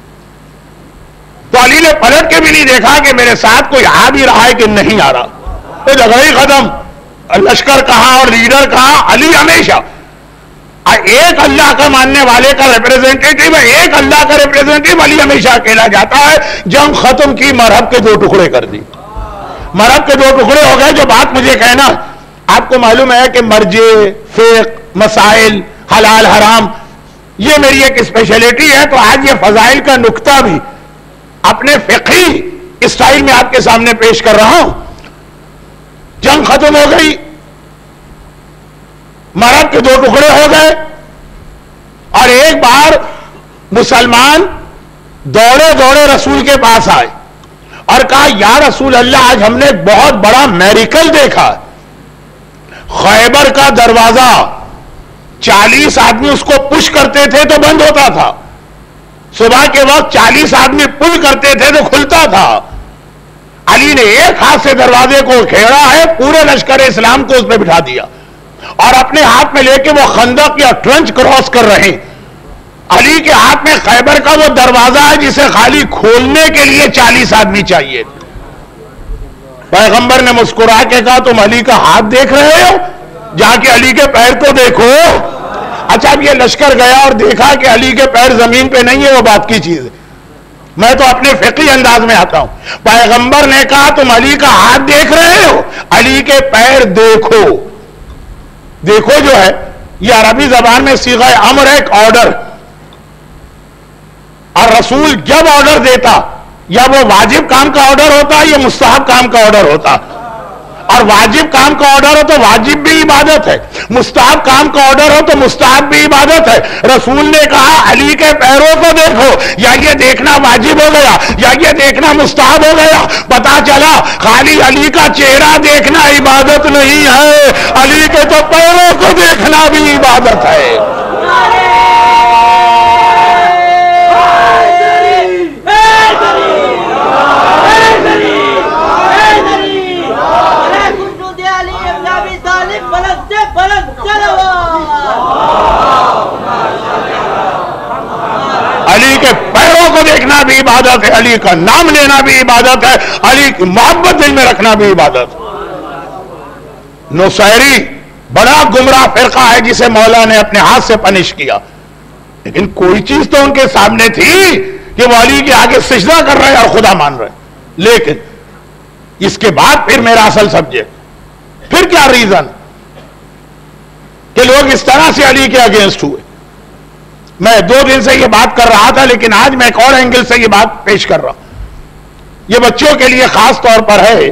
تو علی نے پلٹ کے بھی نہیں دیکھا کہ میرے ساتھ کوئی آ بھی رہا ہے کہ نہیں آ رہا، تو جگہ ہی ختم، لشکر کہاں اور لیڈر کہاں، علی ہمیشہ ایک اللہ کا ماننے والے کا ریپریزنٹیٹیو ہے، ایک اللہ کا ریپریزنٹیٹیو علی ہمیشہ اکیلا جاتا ہے۔ جنگ ختم کی، مرحب کے دو ٹکڑے کر دی، مرحب کے دو ٹکڑے ہو گئے۔ جو بات مجھے کہنا، آپ کو معلوم ہے کہ مرجع، فقہ، مسائل، حلال حرام، یہ میری ایک اسپیشلٹی ہے، تو آج یہ فضائل کا نکتہ بھی اپنے فقہی اسٹائل میں آپ کے سامنے پیش کر رہا ہوں۔ جنگ ختم ہو گئی، مرد کے دو ٹکڑے ہو گئے، اور ایک بار مسلمان دوڑے دوڑے رسول کے پاس آئے اور کہا یا رسول اللہ، آج ہم نے بہت بڑا میریکل دیکھا، خیبر کا دروازہ چالیس آدمی اس کو پش کرتے تھے تو بند ہوتا تھا، صبح کے وقت چالیس آدمی پل کرتے تھے تو کھلتا تھا۔ علی نے ایک ہاتھ سے دروازے کو کھیڑا ہے، پورے لشکر اسلام کو اس پہ بٹھا دیا، اور اپنے ہاتھ میں لے کے وہ خندق یا ٹرنچ کراس کر رہے ہیں۔ علی کے ہاتھ میں خیبر کا وہ دروازہ ہے جسے خالی کھولنے کے لیے چالیس آدمی چاہیے۔ پیغمبر نے مسکرا کے کہا تم علی کا ہاتھ دیکھ رہے ہو، جا کے علی کے پیر کو دیکھو۔ اچھا، اب یہ لشکر گیا اور دیکھا کہ علی کے پیر زمین پہ نہیں ہے، وہ بات کی چیز ہے، میں تو اپنے فقہی انداز میں آتا ہوں۔ پیغمبر نے کہا تم علی کا ہاتھ دیکھ رہے ہو، علی کے پیر دیکھو۔ دیکھو جو ہے یہ عربی زبان میں صیغہ امر ہے، ایک آرڈر، اور رسول جب آرڈر دیتا یا وہ واجب کام کا آرڈر ہوتا یا مستحب کام کا آرڈر ہوتا، اور واجب کام کا آرڈر ہو تو واجب بھی عبادت ہے، مستحب کام کا آرڈر ہو تو مستحب بھی عبادت ہے۔ رسول نے کہا علی کے پیروں کو دیکھو، یا یہ دیکھنا واجب ہو گیا یا یہ دیکھنا مستحب ہو گیا؟ پتا چلا خالی علی کا چہرہ دیکھنا عبادت نہیں ہے، علی کے تو پیروں کو دیکھنا بھی عبادت ہے۔ علی کے پیروں کو دیکھنا بھی عبادت ہے، علی کا نام لینا بھی عبادت ہے، علی کی محبت دل میں رکھنا بھی عبادت ہے۔ نصیری بڑا گمراہ فرقہ ہے جسے مولا نے اپنے ہاتھ سے پنش کیا، لیکن کوئی چیز تو ان کے سامنے تھی کہ وہ علی کے آگے سجدہ کر رہے اور خدا مان رہے۔ لیکن اس کے بعد پھر میرا اصل سبجیکٹ، پھر کیا ریزن کہ لوگ اس طرح سے علی کے اگینسٹ ہوئے۔ میں دو دن سے یہ بات کر رہا تھا، لیکن آج میں ایک اور اینگل سے یہ بات پیش کر رہا ہوں۔ یہ بچوں کے لیے خاص طور پر ہے۔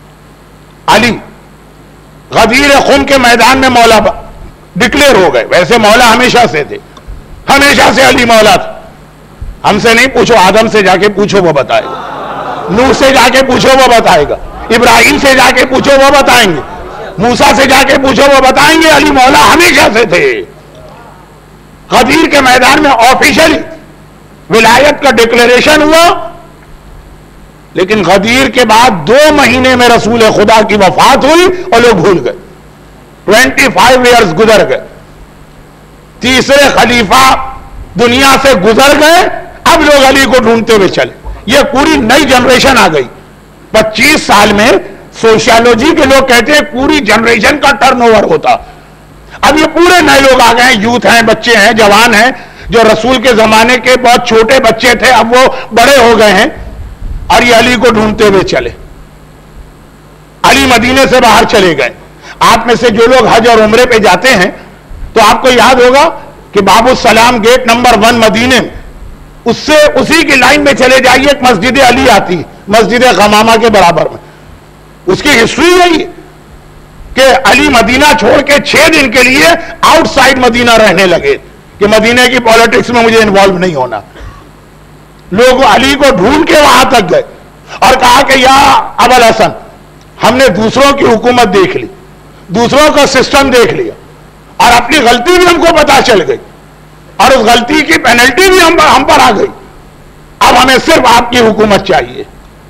علی غدیر خم کے میدان میں مولا ڈکلیئر ہو گئے، ویسے مولا ہمیشہ سے تھے، ہمیشہ سے علی مولا تھا۔ ہم سے نہیں پوچھو، آدم سے جا کے پوچھو وہ بتائے گا، نوح سے جا کے پوچھو وہ بتائے گا، ابراہیم سے جا کے پوچھو وہ بتائیں گے، موسیٰ سے جا کے پوچھو وہ بتائیں گے، علی مولا ہمیشہ سے تھے۔ غدیر کے میدان میں آفیشلی ولایت کا ڈکلیریشن ہوا، لیکن غدیر کے بعد دو مہینے میں رسول خدا کی وفات ہوئی اور لوگ بھول گئے۔ ٹوینٹی فائیو ایئرز گزر گئے، تیسرے خلیفہ دنیا سے گزر گئے، اب لوگ علی کو ڈھونڈتے ہوئے چلے۔ یہ پوری نئی جنریشن آ گئی۔ پچیس سال میں سوشیالوجی کے لوگ کہتے ہیں پوری جنریشن کا ٹرن اوور ہوتا۔ اب یہ پورے نئے لوگ آ گئے ہیں، یوتھ ہیں، بچے ہیں، جوان ہیں، جو رسول کے زمانے کے بہت چھوٹے بچے تھے اب وہ بڑے ہو گئے ہیں، اور یہ علی کو ڈھونڈتے ہوئے چلے۔ علی مدینے سے باہر چلے گئے۔ آپ میں سے جو لوگ حج اور عمرے پہ جاتے ہیں تو آپ کو یاد ہوگا کہ باب السلام گیٹ نمبر ون مدینے میں، اس سے اسی کی لائن میں چلے جائیے، ایک مسجد علی آتی، مسجد غمامہ کے برابر میں۔ اس کی ہسٹری یہی کہ علی مدینہ چھوڑ کے چھ دن کے لیے آؤٹ سائڈ مدینہ رہنے لگے کہ مدینہ کی پالیٹکس میں مجھے انوالو نہیں ہونا۔ لوگ علی کو ڈھونڈ کے وہاں تک گئے اور کہا کہ یا ابو الحسن، ہم نے دوسروں کی حکومت دیکھ لی، دوسروں کا سسٹم دیکھ لیا، اور اپنی غلطی بھی ہم کو پتا چل گئی، اور اس غلطی کی پینلٹی بھی ہم پر ہم پر آ گئی. اب ہمیں صرف آپ کی حکومت چاہیے.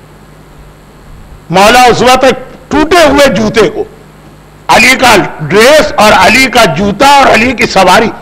مولا اس وقت ٹوٹے ہوئے جوتے کو، علی کا ڈریس اور علی کا جوتا اور علی کی سواری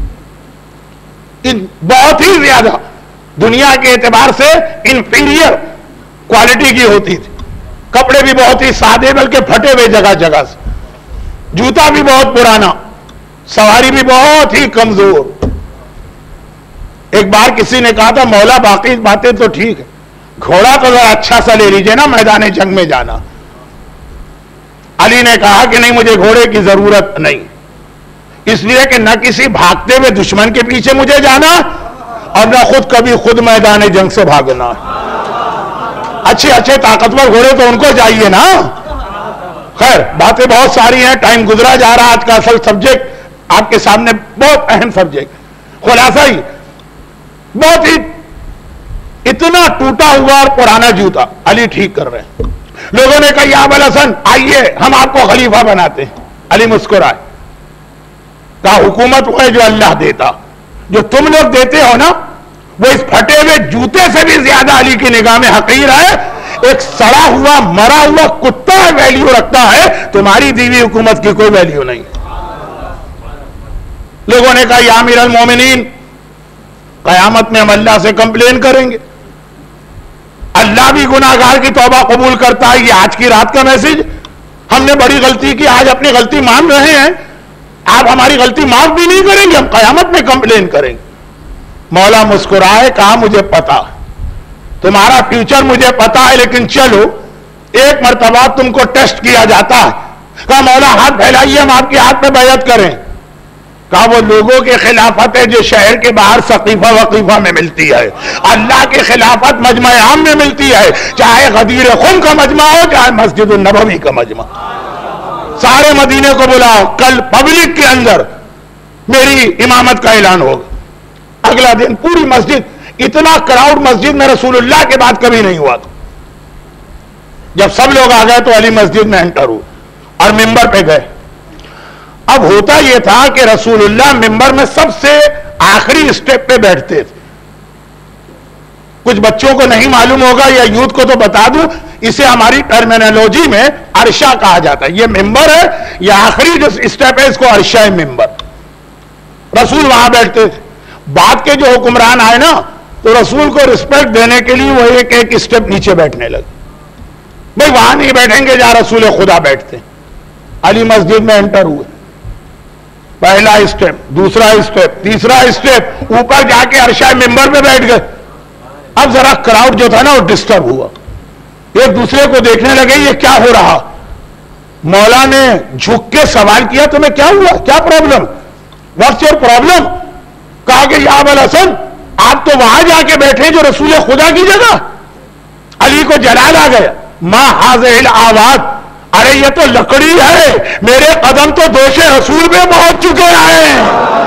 ان بہت ہی زیادہ دنیا کے اعتبار سے انفیریئر کوالٹی کی ہوتی تھی. کپڑے بھی بہت ہی سادے بلکہ پھٹے ہوئے جگہ جگہ سے، جوتا بھی بہت پرانا، سواری بھی بہت ہی کمزور. ایک بار کسی نے کہا تھا مولا باقی باتیں تو ٹھیک ہے، گھوڑا تو ذرا اچھا سا لے لیجئے نا میدان جنگ میں جانا. علی نے کہا کہ نہیں، مجھے گھوڑے کی ضرورت نہیں، اس لیے کہ نہ کسی بھاگتے ہوئے دشمن کے پیچھے مجھے جانا اور نہ خود کبھی خود میدان جنگ سے بھاگنا. اچھے اچھے طاقتور گھوڑے تو ان کو چاہیے نا. خیر باتیں بہت ساری ہیں، ٹائم گزرا جا رہا. آج کا اصل سبجیکٹ آپ کے سامنے بہت اہم سبجیکٹ، خلاصہ ہی بہت ہی اتنا ٹوٹا ہوا اور پرانا جوتا علی ٹھیک کر رہے ہیں. لوگوں نے کہا یا ابو الحسن آئیے ہم آپ کو خلیفہ بناتے ہیں. علی مسکرائے، کہا حکومت وہ ہے جو اللہ دیتا، جو تم لوگ دیتے ہو نا وہ اس پھٹے ہوئے جوتے سے بھی زیادہ علی کی نگاہ میں حقیر ہے. ایک سڑا ہوا مرا ہوا کتا ویلیو رکھتا ہے، تمہاری دیوی حکومت کی کوئی ویلیو نہیں. لوگوں نے کہا یا امیر المومنین قیامت میں ہم اللہ سے کمپلین کریں گے، اللہ بھی گناہگار کی توبہ قبول کرتا ہے. یہ آج کی رات کا میسج، ہم نے بڑی غلطی کی، آج اپنی غلطی مان رہے ہیں، آپ ہماری غلطی معاف بھی نہیں کریں گے، ہم قیامت میں کمپلین کریں گے. مولا مسکرائے، کہا مجھے پتا تمہارا فیوچر مجھے پتا ہے، لیکن چلو ایک مرتبہ تم کو ٹیسٹ کیا جاتا ہے. کہا مولا ہاتھ پھیلائیے ہم آپ کے ہاتھ پہ بیعت کریں. کہا وہ لوگوں کے خلافت ہے جو شہر کے باہر سقیفہ وقیفہ میں ملتی ہے، اللہ کی خلافت مجمع عام میں ملتی ہے، چاہے غدیر خم کا مجمع ہو چاہے مسجد النبوی کا مجمع. سارے مدینے کو بلاؤ، کل پبلک کے اندر میری امامت کا اعلان ہوگا. اگلا دن پوری مسجد، اتنا کراؤڈ مسجد میں رسول اللہ کے بعد کبھی نہیں ہوا تھا. جب سب لوگ آ گئے تو علی مسجد میں انٹر ہوئے اور ممبر پہ گئے. اب ہوتا یہ تھا کہ رسول اللہ ممبر میں سب سے آخری اسٹیپ پہ بیٹھتے تھے. کچھ بچوں کو نہیں معلوم ہوگا یا یوتھ کو تو بتا دوں، اسے ہماری ٹرمینالوجی میں عرشہ کہا جاتا ہے. یہ ممبر ہے، یہ آخری جو اسٹیپ ہے اس کو عرشہ ممبر. رسول وہاں بیٹھتے تھے. بعد کے جو حکمران آئے نا تو رسول کو رسپیکٹ دینے کے لیے وہ ایک ایک اسٹیپ نیچے بیٹھنے لگے. بھئی وہاں نہیں بیٹھیں گے جہاں رسول خدا بیٹھتے. علی مسجد میں انٹر ہوئے، پہلا اسٹیپ، دوسرا اسٹیپ، تیسرا اسٹیپ، اوپر جا کے عرشہ ممبر پہ بیٹھ گئے. اب ذرا کراؤڈ جو تھا نا وہ ڈسٹرب ہوا، ایک دوسرے کو دیکھنے لگے یہ کیا ہو رہا. مولا نے جھک کے سوال کیا تمہیں کیا ہوا، کیا پرابلم، واٹس یور پرابلم. کہا کہ یا ابو الحسن آپ تو وہاں جا کے بیٹھے جو رسول خدا کی جگہ. علی کو جلال آ گیا، ما حاضر الآواز، ارے یہ تو لکڑی ہے، میرے قدم تو دوش رسول میں پہنچ چکے ہیں.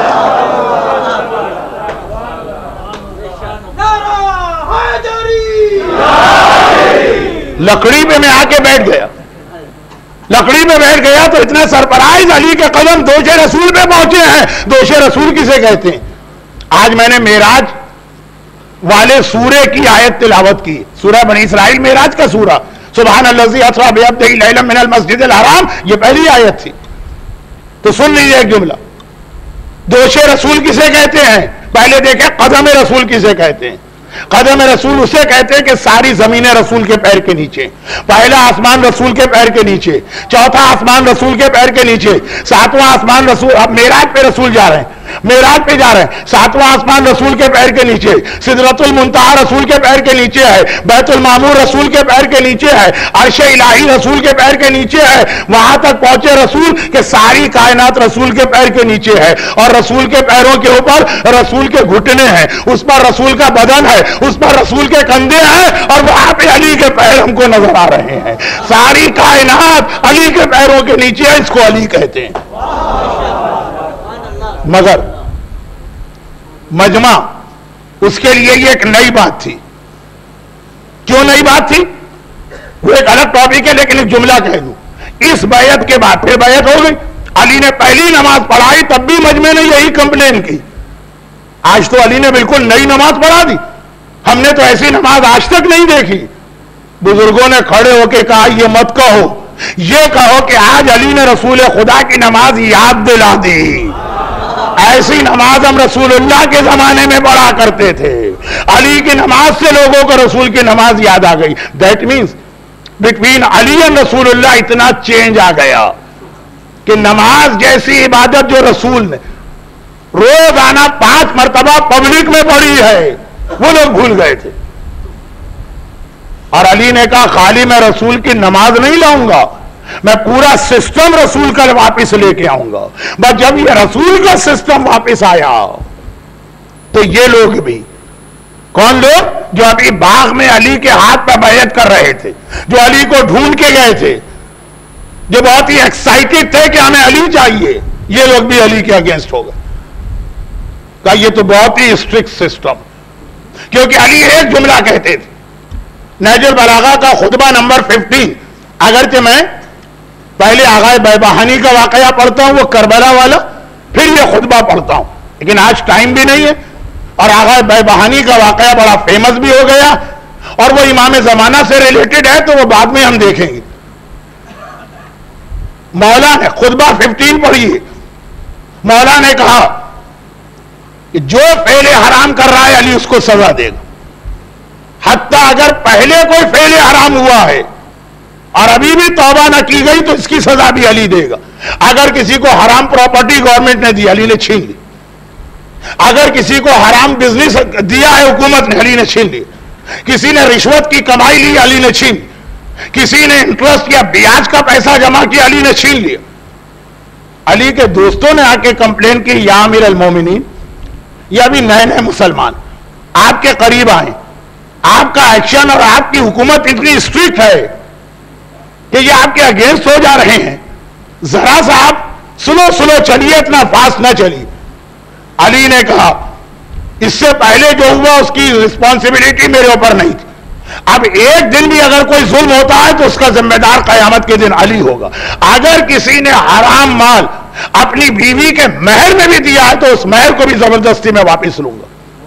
لکڑی پہ میں آ کے بیٹھ گیا، لکڑی پہ بیٹھ گیا تو اتنا سرپرائز، علی کے قدم دوش رسول پہ پہنچے ہیں. دوش رسول کسے کہتے ہیں؟ آج میں نے معراج والے سورے کی آیت تلاوت کی، سورہ بنی اسرائیل معراج کا سورہ، سبحان الذی اسری بعبدہ لیلا من المسجد الحرام، یہ پہلی آیت تھی. تو سن لیجیے ایک جملہ، دوش رسول کسے کہتے ہیں؟ پہلے دیکھیں قدم رسول کسے کہتے ہیں. قدم رسول اسے کہتے ہیں کہ ساری زمینیں رسول کے پیر کے نیچے، پہلا آسمان رسول کے پیر کے نیچے، چوتھا آسمان رسول کے پیر کے نیچے، ساتواں آسمان رسول، اب معراج پہ رسول جا رہے ہیں، معراج پہ جا رہے ہیں، ساتواں آسمان رسول کے پیر کے نیچے، سدرۃ المنتہا رسول کے پیر کے نیچے ہے، بیت المعمور رسول کے پیر کے نیچے ہے، عرش الہی رسول کے پیر کے نیچے ہے. وہاں تک پہنچے رسول کہ ساری کائنات رسول کے پیر کے نیچے ہے، اور رسول کے پیروں کے اوپر رسول کے گھٹنے ہیں، اس پر رسول کا بدن ہے، اس پر رسول کے کندھے ہیں، اور وہاں پہ علی کے پیر ہم کو نظر آ رہے ہیں. ساری کائنات علی کے پیروں کے نیچے ہے، اس کو علی کہتے ہیں. مگر مجمع اس کے لیے یہ ایک نئی بات تھی. کیوں نئی بات تھی وہ ایک الگ ٹاپک ہے، لیکن ایک جملہ کہہ دوں. اس بیعت کے بعد پھر بیعت ہو گئی، علی نے پہلی نماز پڑھائی تب بھی مجمع نے یہی کمپلین کی. آج تو علی نے بالکل نئی نماز پڑھا دی. ہم نے تو ایسی نماز آج تک نہیں دیکھی. بزرگوں نے کھڑے ہو کے کہا یہ مت کہو, یہ کہو کہ آج علی نے رسول خدا کی نماز یاد دلا دی. ایسی نماز ہم رسول اللہ کے زمانے میں پڑھا کرتے تھے. علی کی نماز سے لوگوں کو رسول کی نماز یاد آ گئی. دیٹ مینس بٹوین علی اور رسول اللہ اتنا چینج آ گیا کہ نماز جیسی عبادت جو رسول نے روزانہ پانچ مرتبہ پبلک میں پڑھی ہے وہ لوگ بھول گئے تھے. اور علی نے کہا خالی میں رسول کی نماز نہیں لاؤں گا, میں پورا سسٹم رسول کا واپس لے کے آؤں گا. بس جب یہ رسول کا سسٹم واپس آیا تو یہ لوگ بھی, کون لوگ؟ جو ابھی باغ میں علی کے ہاتھ پہ بیعت کر رہے تھے, جو علی کو ڈھونڈ کے گئے تھے, جو بہت ہی ایکسائٹڈ تھے کہ ہمیں علی چاہیے, یہ لوگ بھی علی کے اگینسٹ ہو گئے. کہا یہ تو بہت ہی اسٹرکٹ سسٹم, کیونکہ علی ایک جملہ کہتے تھے. نہج البلاغہ کا خطبہ نمبر ففٹین, اگرچہ میں پہلے آغائے بیبہانی کا واقعہ پڑھتا ہوں, وہ کربلا والا, پھر یہ خطبہ پڑھتا ہوں, لیکن آج ٹائم بھی نہیں ہے. اور آغائے بیبہانی کا واقعہ بڑا فیمس بھی ہو گیا, اور وہ امام زمانہ سے ریلیٹڈ ہے تو وہ بعد میں ہم دیکھیں گے. مولا نے خطبہ ففٹین پڑھی, مولا نے کہا کہ جو فعل حرام کر رہا ہے علی اس کو سزا دے گا, حتیٰ اگر پہلے کوئی فعل حرام ہوا ہے اور ابھی بھی توبہ نہ کی گئی تو اس کی سزا بھی علی دے گا. اگر کسی کو حرام پراپرٹی گورنمنٹ نے دی, علی نے چھین لی. اگر کسی کو حرام بزنس دیا ہے حکومت نے, علی نے چھین لی. کسی نے رشوت کی کمائی لی, علی نے چھین لی. کسی نے انٹرسٹ یا بیاج کا پیسہ جمع کیا, علی نے چھین لیا. علی کے دوستوں نے آ کے کمپلین کی, یا امیر المومنین, یہ ابھی نئے نئے مسلمان آپ کے قریب آئیں, آپ کا ایکشن اور آپ کی حکومت اتنی اسٹرکٹ ہے کہ یہ آپ کے اگینسٹ ہو جا رہے ہیں, ذرا سا آپ سلو سلو چلیے, اتنا فاسٹ نہ چلیے. علی نے کہا اس سے پہلے جو ہوا اس کی رسپانسبلٹی میرے اوپر نہیں تھی, اب ایک دن بھی اگر کوئی ظلم ہوتا ہے تو اس کا ذمہ دار قیامت کے دن علی ہوگا. اگر کسی نے حرام مال اپنی بیوی کے مہر میں بھی دیا ہے تو اس مہر کو بھی زبردستی میں واپس لوں گا.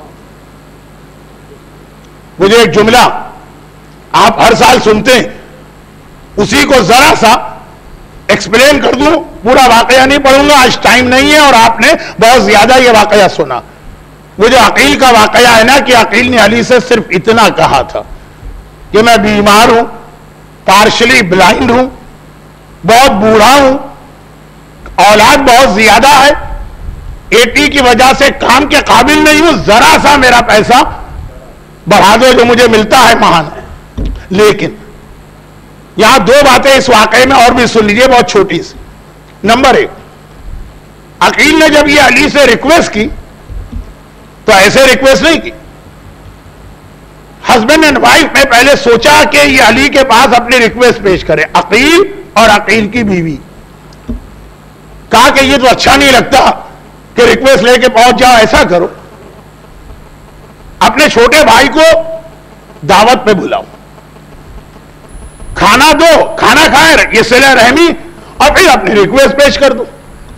مجھے ایک جملہ آپ ہر سال سنتے ہیں, اسی کو ذرا سا ایکسپلین کر دوں, پورا واقعہ نہیں پڑھوں گا, آج ٹائم نہیں ہے اور آپ نے بہت زیادہ یہ واقعہ سنا. وہ جو عقیل کا واقعہ ہے نا, کہ عقیل نے علی سے صرف اتنا کہا تھا کہ میں بیمار ہوں, پارشلی بلائنڈ ہوں, بہت بوڑھا ہوں, اولاد بہت زیادہ ہے, ایٹی کی وجہ سے کام کے قابل نہیں ہوں, ذرا سا میرا پیسہ بڑھا دو جو مجھے ملتا ہے ماہانہ. لیکن یہاں دو باتیں اس واقعے میں اور بھی سن لیجیے, بہت چھوٹی سی. نمبر ایک, عقیل نے جب یہ علی سے ریکویسٹ کی تو ایسے ریکویسٹ نہیں کی. ہسبینڈ اینڈ وائف نے پہلے سوچا کہ یہ علی کے پاس اپنی ریکویسٹ پیش کرے, عقیل اور عقیل کی بیوی. کہا کہ یہ تو اچھا نہیں لگتا کہ ریکویسٹ لے کے پہنچ جاؤ, ایسا کرو اپنے چھوٹے بھائی کو دعوت پہ بلاؤ, کھانا دو, کھانا کھائے, یہ صلہ رحمی, اور پھر اپنی ریکویسٹ پیش کر دو.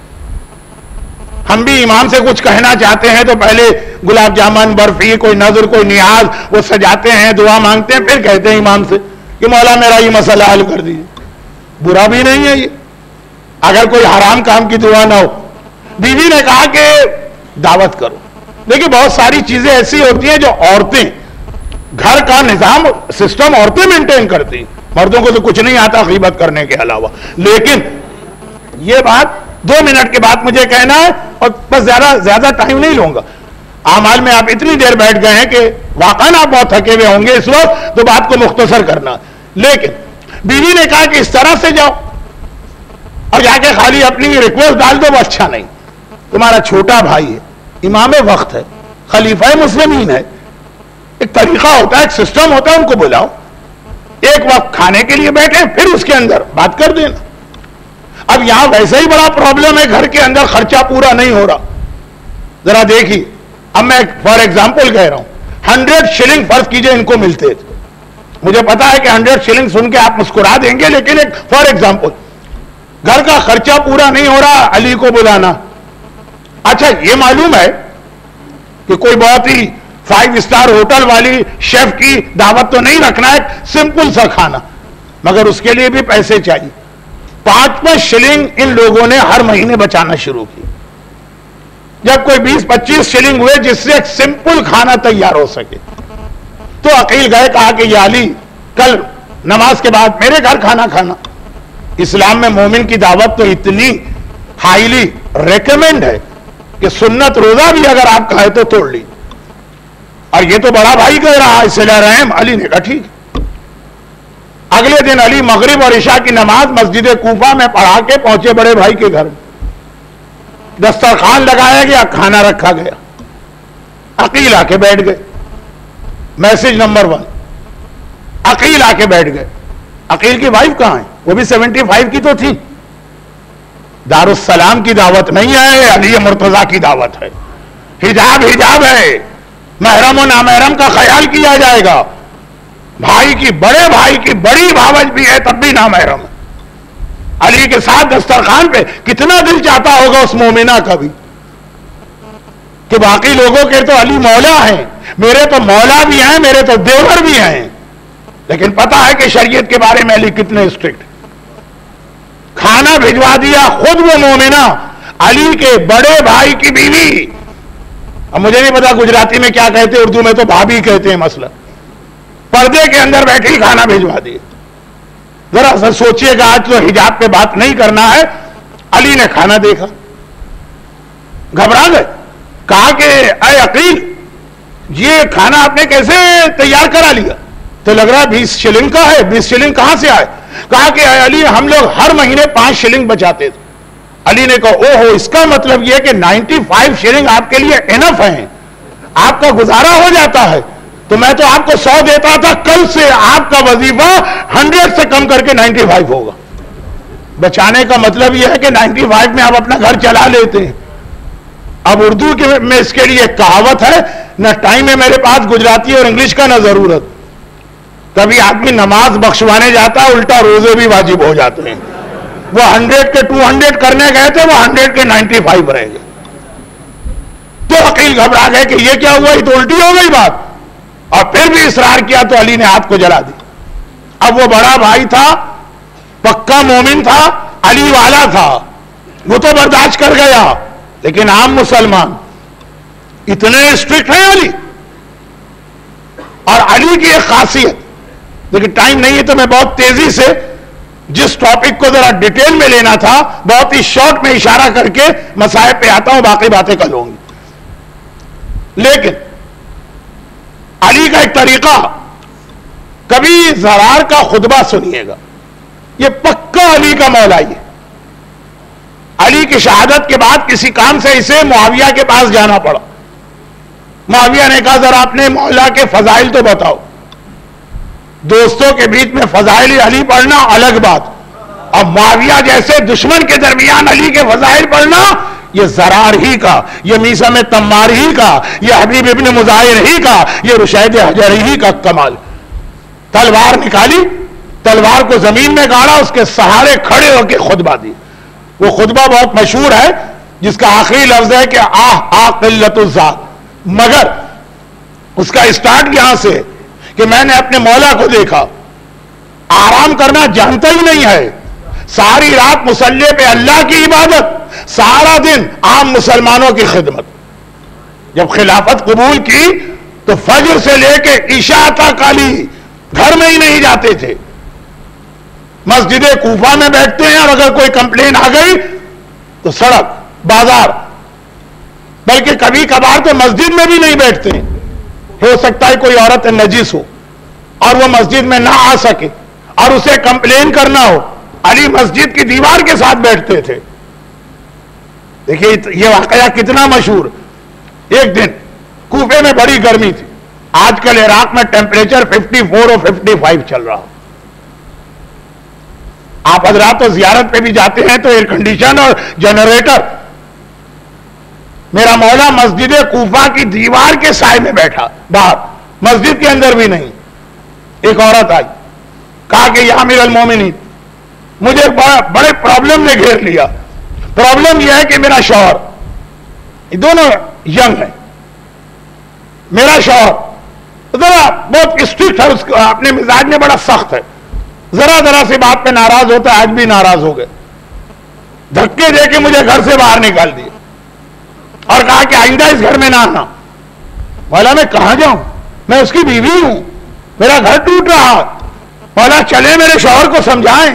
ہم بھی امام سے کچھ کہنا چاہتے ہیں تو پہلے گلاب جامن, برفی, کوئی نظر, کوئی نیاز وہ سجاتے ہیں, دعا مانگتے ہیں, پھر کہتے ہیں امام سے کہ مولا میرا یہ مسئلہ حل کر دیجیے. برا بھی نہیں ہے یہ, اگر کوئی حرام کام کی دعا نہ ہو. بیوی نے کہا کہ دعوت کرو. دیکھیں بہت ساری چیزیں ایسی ہوتی ہیں جو عورتیں, گھر کا نظام سسٹم عورتیں مینٹین کرتی ہیں, مردوں کو تو کچھ نہیں آتا غیبت کرنے کے علاوہ. لیکن یہ بات دو منٹ کے بعد مجھے کہنا ہے اور بس زیادہ زیادہ ٹائم نہیں لوں گا. اعمال میں آپ اتنی دیر بیٹھ گئے ہیں کہ واقعاً آپ بہت تھکے ہوئے ہوں گے اس وقت, تو بات کو مختصر کرنا. لیکن بیوی نے کہا کہ اس طرح سے جاؤ اور جا کے خالی اپنی ریکویسٹ ڈال دو, وہ اچھا نہیں. تمہارا چھوٹا بھائی ہے, امام وقت ہے, خلیفہ مسلمین ہے, ایک طریقہ ہوتا ہے, ایک سسٹم ہوتا ہے, ان کو بلاؤ, ایک وقت کھانے کے لیے بیٹھے, پھر اس کے اندر بات کر دینا. اب یہاں ویسے ہی بڑا پرابلم ہے, گھر کے اندر خرچہ پورا نہیں ہو رہا. ذرا دیکھیے, اب میں فار ایگزامپل کہہ رہا ہوں, ہنڈریڈ شلنگ فرض کیجئے ان کو ملتے تھے. مجھے پتا ہے کہ ہنڈریڈ شلنگ سن کے آپ مسکرا دیں گے, لیکن ایک فار ایگزامپل, گھر کا خرچہ پورا نہیں ہو رہا, علی کو بلانا. اچھا یہ معلوم ہے کہ کہ کوئی بہت ہی فائیو اسٹار ہوٹل والی شیف کی دعوت تو نہیں رکھنا ہے، سمپل سا کھانا، مگر اس کے لیے بھی پیسے چاہیے۔ پانچ پانچ شلنگ ان لوگوں نے ہر مہینے بچانا شروع کی۔ جب کوئی بیس پچیس شلنگ ہوئے جس سے ایک سمپل کھانا تیار ہو سکے، تو عقیل گئے، کہا کہ یا علی کل نماز کے بعد میرے گھر کھانا کھانا۔ اسلام میں مومن کی دعوت تو اتنی ہائیلی ریکمینڈ ہے کہ سنت روزہ بھی اگر آپ کھائے تو توڑ لی، اور یہ تو بڑا بھائی کہہ رہا اس صلہ رحم۔ علی نے کہا ٹھیک۔ اگلے دن علی مغرب اور عشاء کی نماز مسجد کوفہ میں پڑھا کے پہنچے بڑے بھائی کے گھر، دسترخوان لگایا گیا، کھانا رکھا گیا، عقیل آ کے بیٹھ گئے۔ میسج نمبر ون، عقیل آ کے بیٹھ گئے۔ عقیل کی وائف کہاں ہے؟ وہ بھی سیونٹی فائیو کی تو تھی۔ دارالسلام کی دعوت نہیں ہے، علی مرتضیٰ کی دعوت ہے۔ حجاب حجاب ہے، محرم و نامحرم کا خیال کیا جائے گا۔ بھائی کی، بڑے بھائی کی بڑی بھاوج بھی ہے تب بھی نامحرم ہے۔ علی کے ساتھ دسترخوان پہ کتنا دل چاہتا ہوگا اس مومنہ کا بھی کہ باقی لوگوں کے تو علی مولا ہیں، میرے تو مولا بھی ہیں، میرے تو دیور بھی ہیں، لیکن پتا ہے کہ شریعت کے بارے میں علی کتنے اسٹرکٹ۔ کھانا بھجوا دیا خود وہ مومنہ، علی کے بڑے بھائی کی بیوی۔ اب مجھے نہیں پتا گجراتی میں کیا کہتے ہیں، اردو میں تو بھابھی کہتے ہیں مثلا، پردے کے اندر بیٹھی کھانا بھجوا دیے۔ ذرا سا سوچئے گا، آج تو حجاب پہ بات نہیں کرنا ہے۔ علی نے کھانا دیکھا، گھبرا گئے، کہا کہ اے عقیل یہ کھانا آپ نے کیسے تیار کرا لیا؟ تو لگ رہا بیس شلنگ کا ہے۔ بیس شلنگ کہاں سے آئے؟ کہا کہ اے علی ہم لوگ ہر مہینے پانچ شلنگ بچاتے تھے۔ علی نے کہا او ہو، اس کا مطلب یہ کہ نائنٹی فائیو شلنگ آپ کے لیے انف ہیں، آپ کا گزارا ہو جاتا ہے۔ تو میں تو آپ کو سو دیتا تھا، کل سے آپ کا وظیفہ ہنڈریڈ سے کم کر کے نائنٹی فائیو ہوگا۔ بچانے کا مطلب یہ ہے کہ نائنٹی فائیو میں آپ اپنا گھر چلا لیتے ہیں۔ اب اردو کے میں اس کے لیے ایک کہاوت ہے، نہ ٹائم ہے میرے پاس گجراتی اور انگلش کا نہ ضرورت۔ کبھی آدمی نماز بخشوانے جاتا ہے، الٹا روزے بھی واجب ہو جاتے ہیں۔ وہ ہنڈریڈ کے ٹو ہنڈریڈ کرنے گئے تھے، وہ ہنڈریڈ کے نائنٹی فائیو رہ گئے۔ تو عقیل گھبرا گئے کہ یہ کیا ہوا، یہ تو الٹی ہو گئی بات، اور پھر بھی اصرار کیا تو علی نے ہاتھ کو جلا دی۔ اب وہ بڑا بھائی تھا، پکا مومن تھا، علی والا تھا، وہ تو برداشت کر گیا، لیکن عام مسلمان اتنے اسٹرکٹ ہیں علی۔ اور علی کی ایک خاصیت، لیکن ٹائم نہیں ہے تو میں بہت تیزی سے جس ٹاپک کو ذرا ڈیٹیل میں لینا تھا بہت ہی شارٹ میں اشارہ کر کے مسائل پہ آتا ہوں، باقی باتیں کل ہوں گی۔ لیکن علی کا ایک طریقہ، کبھی زرار کا خطبہ سنیے گا، یہ پکا علی کا مولا ہے۔ علی کی شہادت کے بعد کسی کام سے اسے معاویہ کے پاس جانا پڑا۔ معاویہ نے کہا ذرا اپنے مولا کے فضائل تو بتاؤ۔ دوستوں کے بیچ میں فضائل علی پڑھنا الگ بات، اور معاویہ جیسے دشمن کے درمیان علی کے فضائل پڑھنا، یہ زرار ہی کا، یہ میثم تمار ہی کا، یہ حبیب ابن مظاہر ہی کا، یہ رشید حجری ہی کا کمال۔ تلوار نکالی، تلوار کو زمین میں گاڑا، اس کے سہارے کھڑے ہو کے خطبہ دی۔ وہ خطبہ بہت مشہور ہے جس کا آخری لفظ ہے کہ آہ آہ قلت الذات، مگر اس کا اسٹارٹ یہاں سے کہ میں نے اپنے مولا کو دیکھا، آرام کرنا جانتا ہی نہیں ہے، ساری رات مصلی پہ اللہ کی عبادت، سارا دن عام مسلمانوں کی خدمت۔ جب خلافت قبول کی تو فجر سے لے کے عشاء تک علی گھر میں ہی نہیں جاتے تھے، مسجد کوفہ میں بیٹھتے ہیں، اور اگر کوئی کمپلین آ گئی تو سڑک، بازار، بلکہ کبھی کبھار تو مسجد میں بھی نہیں بیٹھتے ہیں۔ ہو سکتا ہے کوئی عورت نجس ہو اور وہ مسجد میں نہ آ سکے اور اسے کمپلین کرنا ہو، علی مسجد کی دیوار کے ساتھ بیٹھتے تھے۔ دیکھیے یہ واقعہ کتنا مشہور۔ ایک دن کوفے میں بڑی گرمی تھی، آج کل عراق میں ٹیمپریچر ففٹی فور اور ففٹی فائیو چل رہا۔ آپ حضرات تو زیارت پہ بھی جاتے ہیں تو ایئر کنڈیشن اور جنریٹر۔ میرا مولا مسجد کوفہ کی دیوار کے سائے میں بیٹھا، باہر، مسجد کے اندر بھی نہیں۔ ایک عورت آئی، کہا کہ یا امیر المومنین، مجھے بڑے پرابلم نے گھیر لیا۔ پرابلم یہ ہے کہ میرا شوہر، دونوں ینگ ہیں، میرا شوہر ذرا بہت اسٹرکٹ ہے، اس اپنے مزاج میں بڑا سخت ہے، ذرا ذرا سی بات پہ ناراض ہوتا ہے، آج بھی ناراض ہو گئے، دھکے دے کے مجھے گھر سے باہر نکال دیے اور کہا کہ آئندہ اس گھر میں نہ آنا۔ مولا میں کہاں جاؤں، میں اس کی بیوی ہوں، میرا گھر ٹوٹ رہا، مولا چلے میرے شوہر کو سمجھائیں۔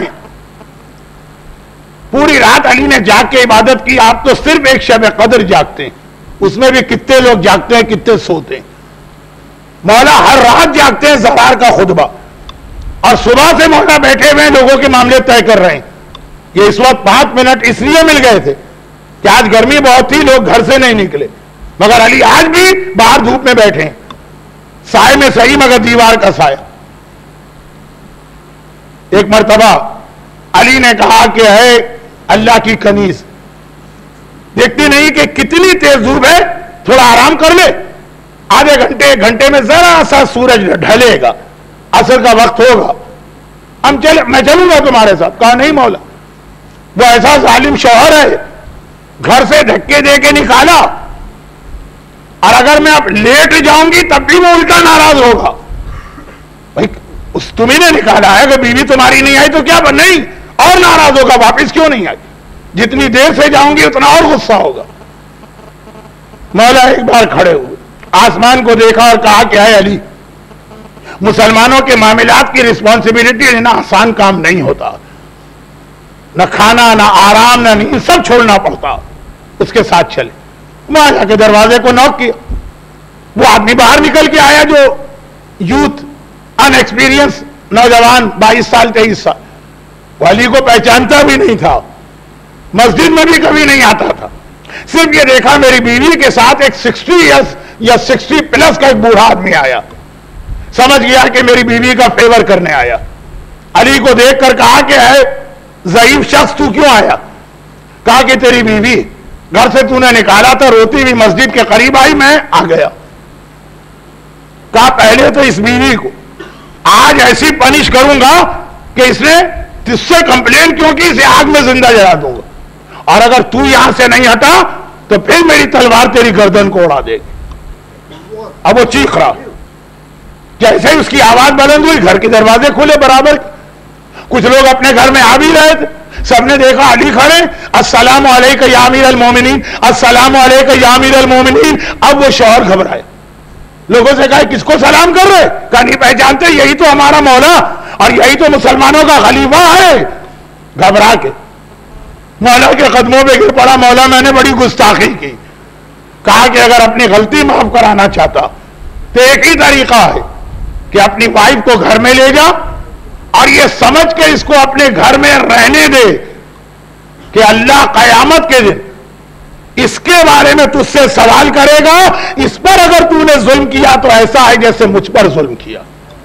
پوری رات علی نے جاگ کے عبادت کی۔ آپ تو صرف ایک شب قدر جاگتے ہیں، اس میں بھی کتنے لوگ جاگتے ہیں، کتنے سوتے ہیں۔ مولا ہر رات جاگتے ہیں زہرار کا خطبہ، اور صبح سے مولا بیٹھے ہوئے لوگوں کے معاملے طے کر رہے ہیں۔ یہ اس وقت پانچ منٹ اس لیے مل گئے تھے کہ آج گرمی بہت تھی، لوگ گھر سے نہیں نکلے، مگر علی آج بھی باہر دھوپ میں بیٹھے ہیں، سائے میں صحیح مگر دیوار کا سایہ۔ ایک مرتبہ علی نے کہا کہ ہے اللہ کی کنیز، دیکھتی نہیں کہ کتنی تیز دھوپ ہے، تھوڑا آرام کر لے، آدھے گھنٹے ایک گھنٹے میں ذرا سا سورج ڈھلے گا، عصر کا وقت ہوگا، ہم چلے میں چلوں گا تمہارے ساتھ۔ کہا نہیں مولا، وہ ایسا ظالم شوہر ہے، گھر سے دھکے دے کے نکالا، اور اگر میں اب لیٹ جاؤں گی تب بھی وہ الٹا ناراض ہوگا۔ بھائی اس تمہیں نے نکالا ہے کہ بیوی تمہاری نہیں آئی تو کیا بن نہیں، اور ناراض ہوگا، واپس کیوں نہیں آئی، جتنی دیر سے جاؤں گی اتنا اور غصہ ہوگا۔ مولا ایک بار کھڑے ہوئے، آسمان کو دیکھا اور کہا کہ اے علی، مسلمانوں کے معاملات کی رسپانسبلٹی لینا آسان کام نہیں ہوتا، نہ کھانا نہ آرام نہ نیند سب چھوڑنا پڑتا، اس کے ساتھ چلے۔ وہاں جا کے دروازے کو نوک کیا، وہ آدمی باہر نکل کے آیا جو یوتھ ان ایکسپیرینس نوجوان بائیس سال تیئیس سال، وہ علی کو پہچانتا بھی نہیں تھا، مسجد میں بھی کبھی نہیں آتا تھا، صرف یہ دیکھا میری بیوی کے ساتھ ایک سکسٹی ایئرس یا سکسٹی پلس کا ایک بوڑھا آدمی آیا، سمجھ گیا کہ میری بیوی کا فیور کرنے آیا۔ علی کو دیکھ کر کہا کہ اے ضعیف شخص تو کیوں آیا؟ کہا کہ تیری بیوی گھر سے تو نے نکالا تھا، روتی ہوئی مسجد کے قریب آئی، میں آ گیا۔ کہا پہلے تو اس بیوی کو آج ایسی پنش کروں گا کہ اس نے تجھ سے کمپلین کیوں کی، اسے آگ میں زندہ جلا دوں گا، اور اگر تو یہاں سے نہیں ہٹا تو پھر میری تلوار تیری گردن کو اڑا دے گی۔ اب وہ چیخ رہا، جیسے ہی اس کی آواز بلند ہوئی گھر کے دروازے کھلے برابر، کچھ لوگ اپنے گھر میں آ بھی رہے تھے، سب نے دیکھا علی کھڑے، السلام علیکہ یا امیر المومنین، السلام علیکہ یا امیر المومنین۔ اب وہ شوہر گھبرائے، لوگوں سے کہا کس کو سلام کر رہے؟ کہا نہیں پہچانتے، یہی تو ہمارا مولا اور یہی تو مسلمانوں کا خلیفہ ہے۔ گھبرا کے مولا کے قدموں پہ گر پڑا، مولا میں نے بڑی گستاخی کی۔ کہا کہ اگر اپنی غلطی معاف کرانا چاہتا تو ایک ہی طریقہ ہے کہ اپنی وائف کو گھر میں لے جا اور یہ سمجھ کے اس کو اپنے گھر میں رہنے دے کہ اللہ قیامت کے دن اس کے بارے میں تجھ سے سوال کرے گا، اس پر اگر تو نے ظلم کیا تو ایسا ہے جیسے مجھ پر ظلم کیا۔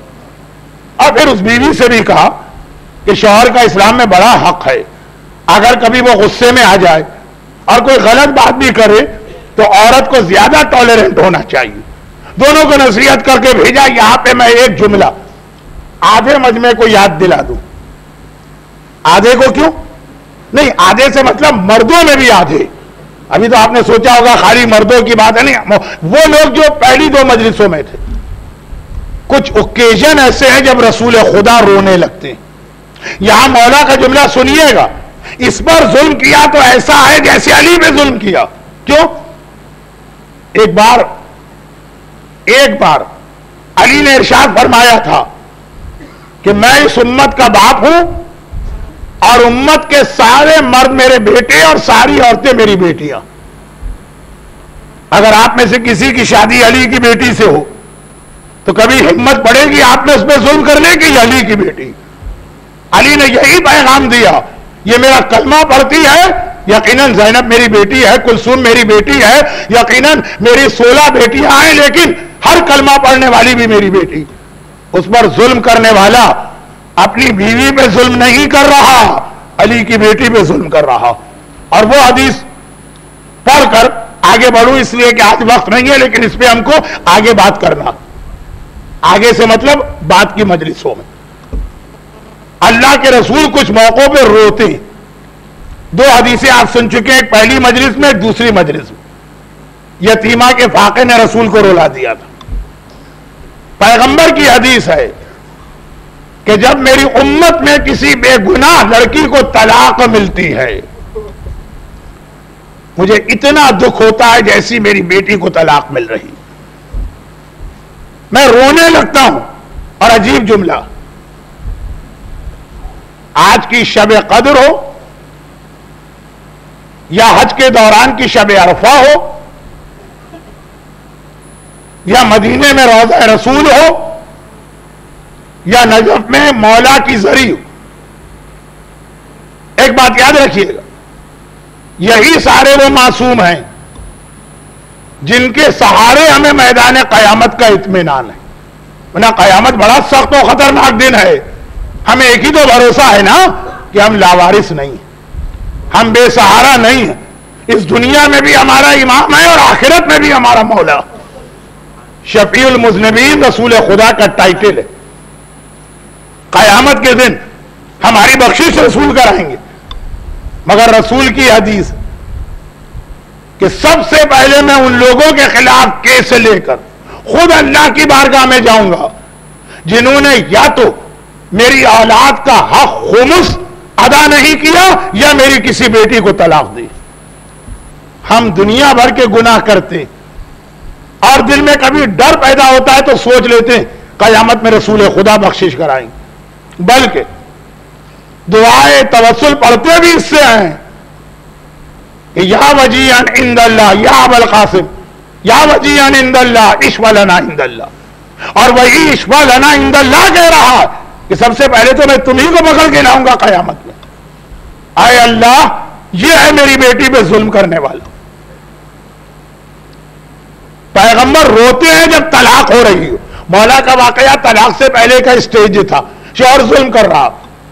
اور پھر اس بیوی سے بھی کہا کہ شوہر کا اسلام میں بڑا حق ہے، اگر کبھی وہ غصے میں آ جائے اور کوئی غلط بات بھی کرے تو عورت کو زیادہ ٹالرنٹ ہونا چاہیے۔ دونوں کو نصیحت کر کے بھیجا۔ یہاں پہ میں ایک جملہ آدھے مجمع کو یاد دلا دوں۔ آدھے کو کیوں نہیں، آدھے سے مطلب مردوں میں بھی آدھے۔ ابھی تو آپ نے سوچا ہوگا خالی مردوں کی بات ہے، نہیں، وہ لوگ جو پہلی دو مجلسوں میں تھے، کچھ اوکیزن ایسے ہیں جب رسول خدا رونے لگتے ہیں۔ یہاں مولا کا جملہ سنیے گا، اس پر ظلم کیا تو ایسا ہے جیسے علی پہ ظلم کیا۔ کیوں؟ ایک بار ایک بار علی نے ارشاد فرمایا تھا کہ میں اس امت کا باپ ہوں اور امت کے سارے مرد میرے بیٹے اور ساری عورتیں میری بیٹیاں۔ اگر آپ میں سے کسی کی شادی علی کی بیٹی سے ہو تو کبھی ہمت پڑے گی آپ نے اس پہ ظلم کرنے کی؟ علی کی بیٹی۔ علی نے یہی پیغام دیا، یہ میرا کلمہ پڑھتی ہے، یقیناً زینب میری بیٹی ہے، کلثوم میری بیٹی ہے، یقیناً میری سولہ بیٹیاں ہیں، لیکن ہر کلمہ پڑھنے والی بھی میری بیٹی۔ اس پر ظلم کرنے والا اپنی بیوی پہ ظلم نہیں کر رہا، علی کی بیٹی پہ ظلم کر رہا۔ اور وہ حدیث پڑھ کر آگے بڑھوں اس لیے کہ آج وقت نہیں ہے، لیکن اس پہ ہم کو آگے بات کرنا، آگے سے مطلب بات کی مجلسوں میں۔ اللہ کے رسول کچھ موقعوں پہ روتے ہیں۔ دو حدیثیں آپ سن چکے ہیں، ایک پہلی مجلس میں ایک دوسری مجلس میں۔ یتیمہ کے فاقے نے رسول کو رولا دیا تھا۔ پیغمبر کی حدیث ہے کہ جب میری امت میں کسی بے گناہ لڑکی کو طلاق ملتی ہے مجھے اتنا دکھ ہوتا ہے جیسی میری بیٹی کو طلاق مل رہی، میں رونے لگتا ہوں۔ اور عجیب جملہ، آج کی شب قدر ہو یا حج کے دوران کی شب عرفہ ہو یا مدینے میں روضہ رسول ہو یا نجف میں مولا کی زری ہو، ایک بات یاد رکھیے گا، یہی سارے وہ معصوم ہیں جن کے سہارے ہمیں میدان قیامت کا اطمینان ہے، ورنہ قیامت بڑا سخت و خطرناک دن ہے۔ ہمیں ایک ہی تو بھروسہ ہے نا کہ ہم لاوارث نہیں ہیں، ہم بے سہارا نہیں ہیں، اس دنیا میں بھی ہمارا امام ہے اور آخرت میں بھی ہمارا مولا۔ شفیع المذنبین رسول خدا کا ٹائٹل ہے، قیامت کے دن ہماری بخشش رسول کرائیں گے، مگر رسول کی حدیث کہ سب سے پہلے میں ان لوگوں کے خلاف کیس لے کر خود اللہ کی بارگاہ میں جاؤں گا جنہوں نے یا تو میری اولاد کا حق خمس ادا نہیں کیا یا میری کسی بیٹی کو طلاق دی۔ ہم دنیا بھر کے گناہ کرتے اور دل میں کبھی ڈر پیدا ہوتا ہے تو سوچ لیتے ہیں قیامت میں رسول خدا بخشش کرائیں، بلکہ دعائے توسل پڑھتے بھی اس سے ہیں کہ یا وجیہن عند اللہ یا ابا القاسم یا وجیہن عند اللہ اشفع لنا عند اللہ، اور وہی اشفع لنا عند اللہ کہہ رہا ہے کہ سب سے پہلے تو میں تمہیں کو پکڑ کے لاؤں گا قیامت میں، اے اللہ یہ ہے میری بیٹی پہ ظلم کرنے والا۔ پیغمبر روتے ہیں جب طلاق ہو رہی ہو، مولا کا واقعہ طلاق سے پہلے کا اسٹیج تھا، شوہر ظلم کر رہا،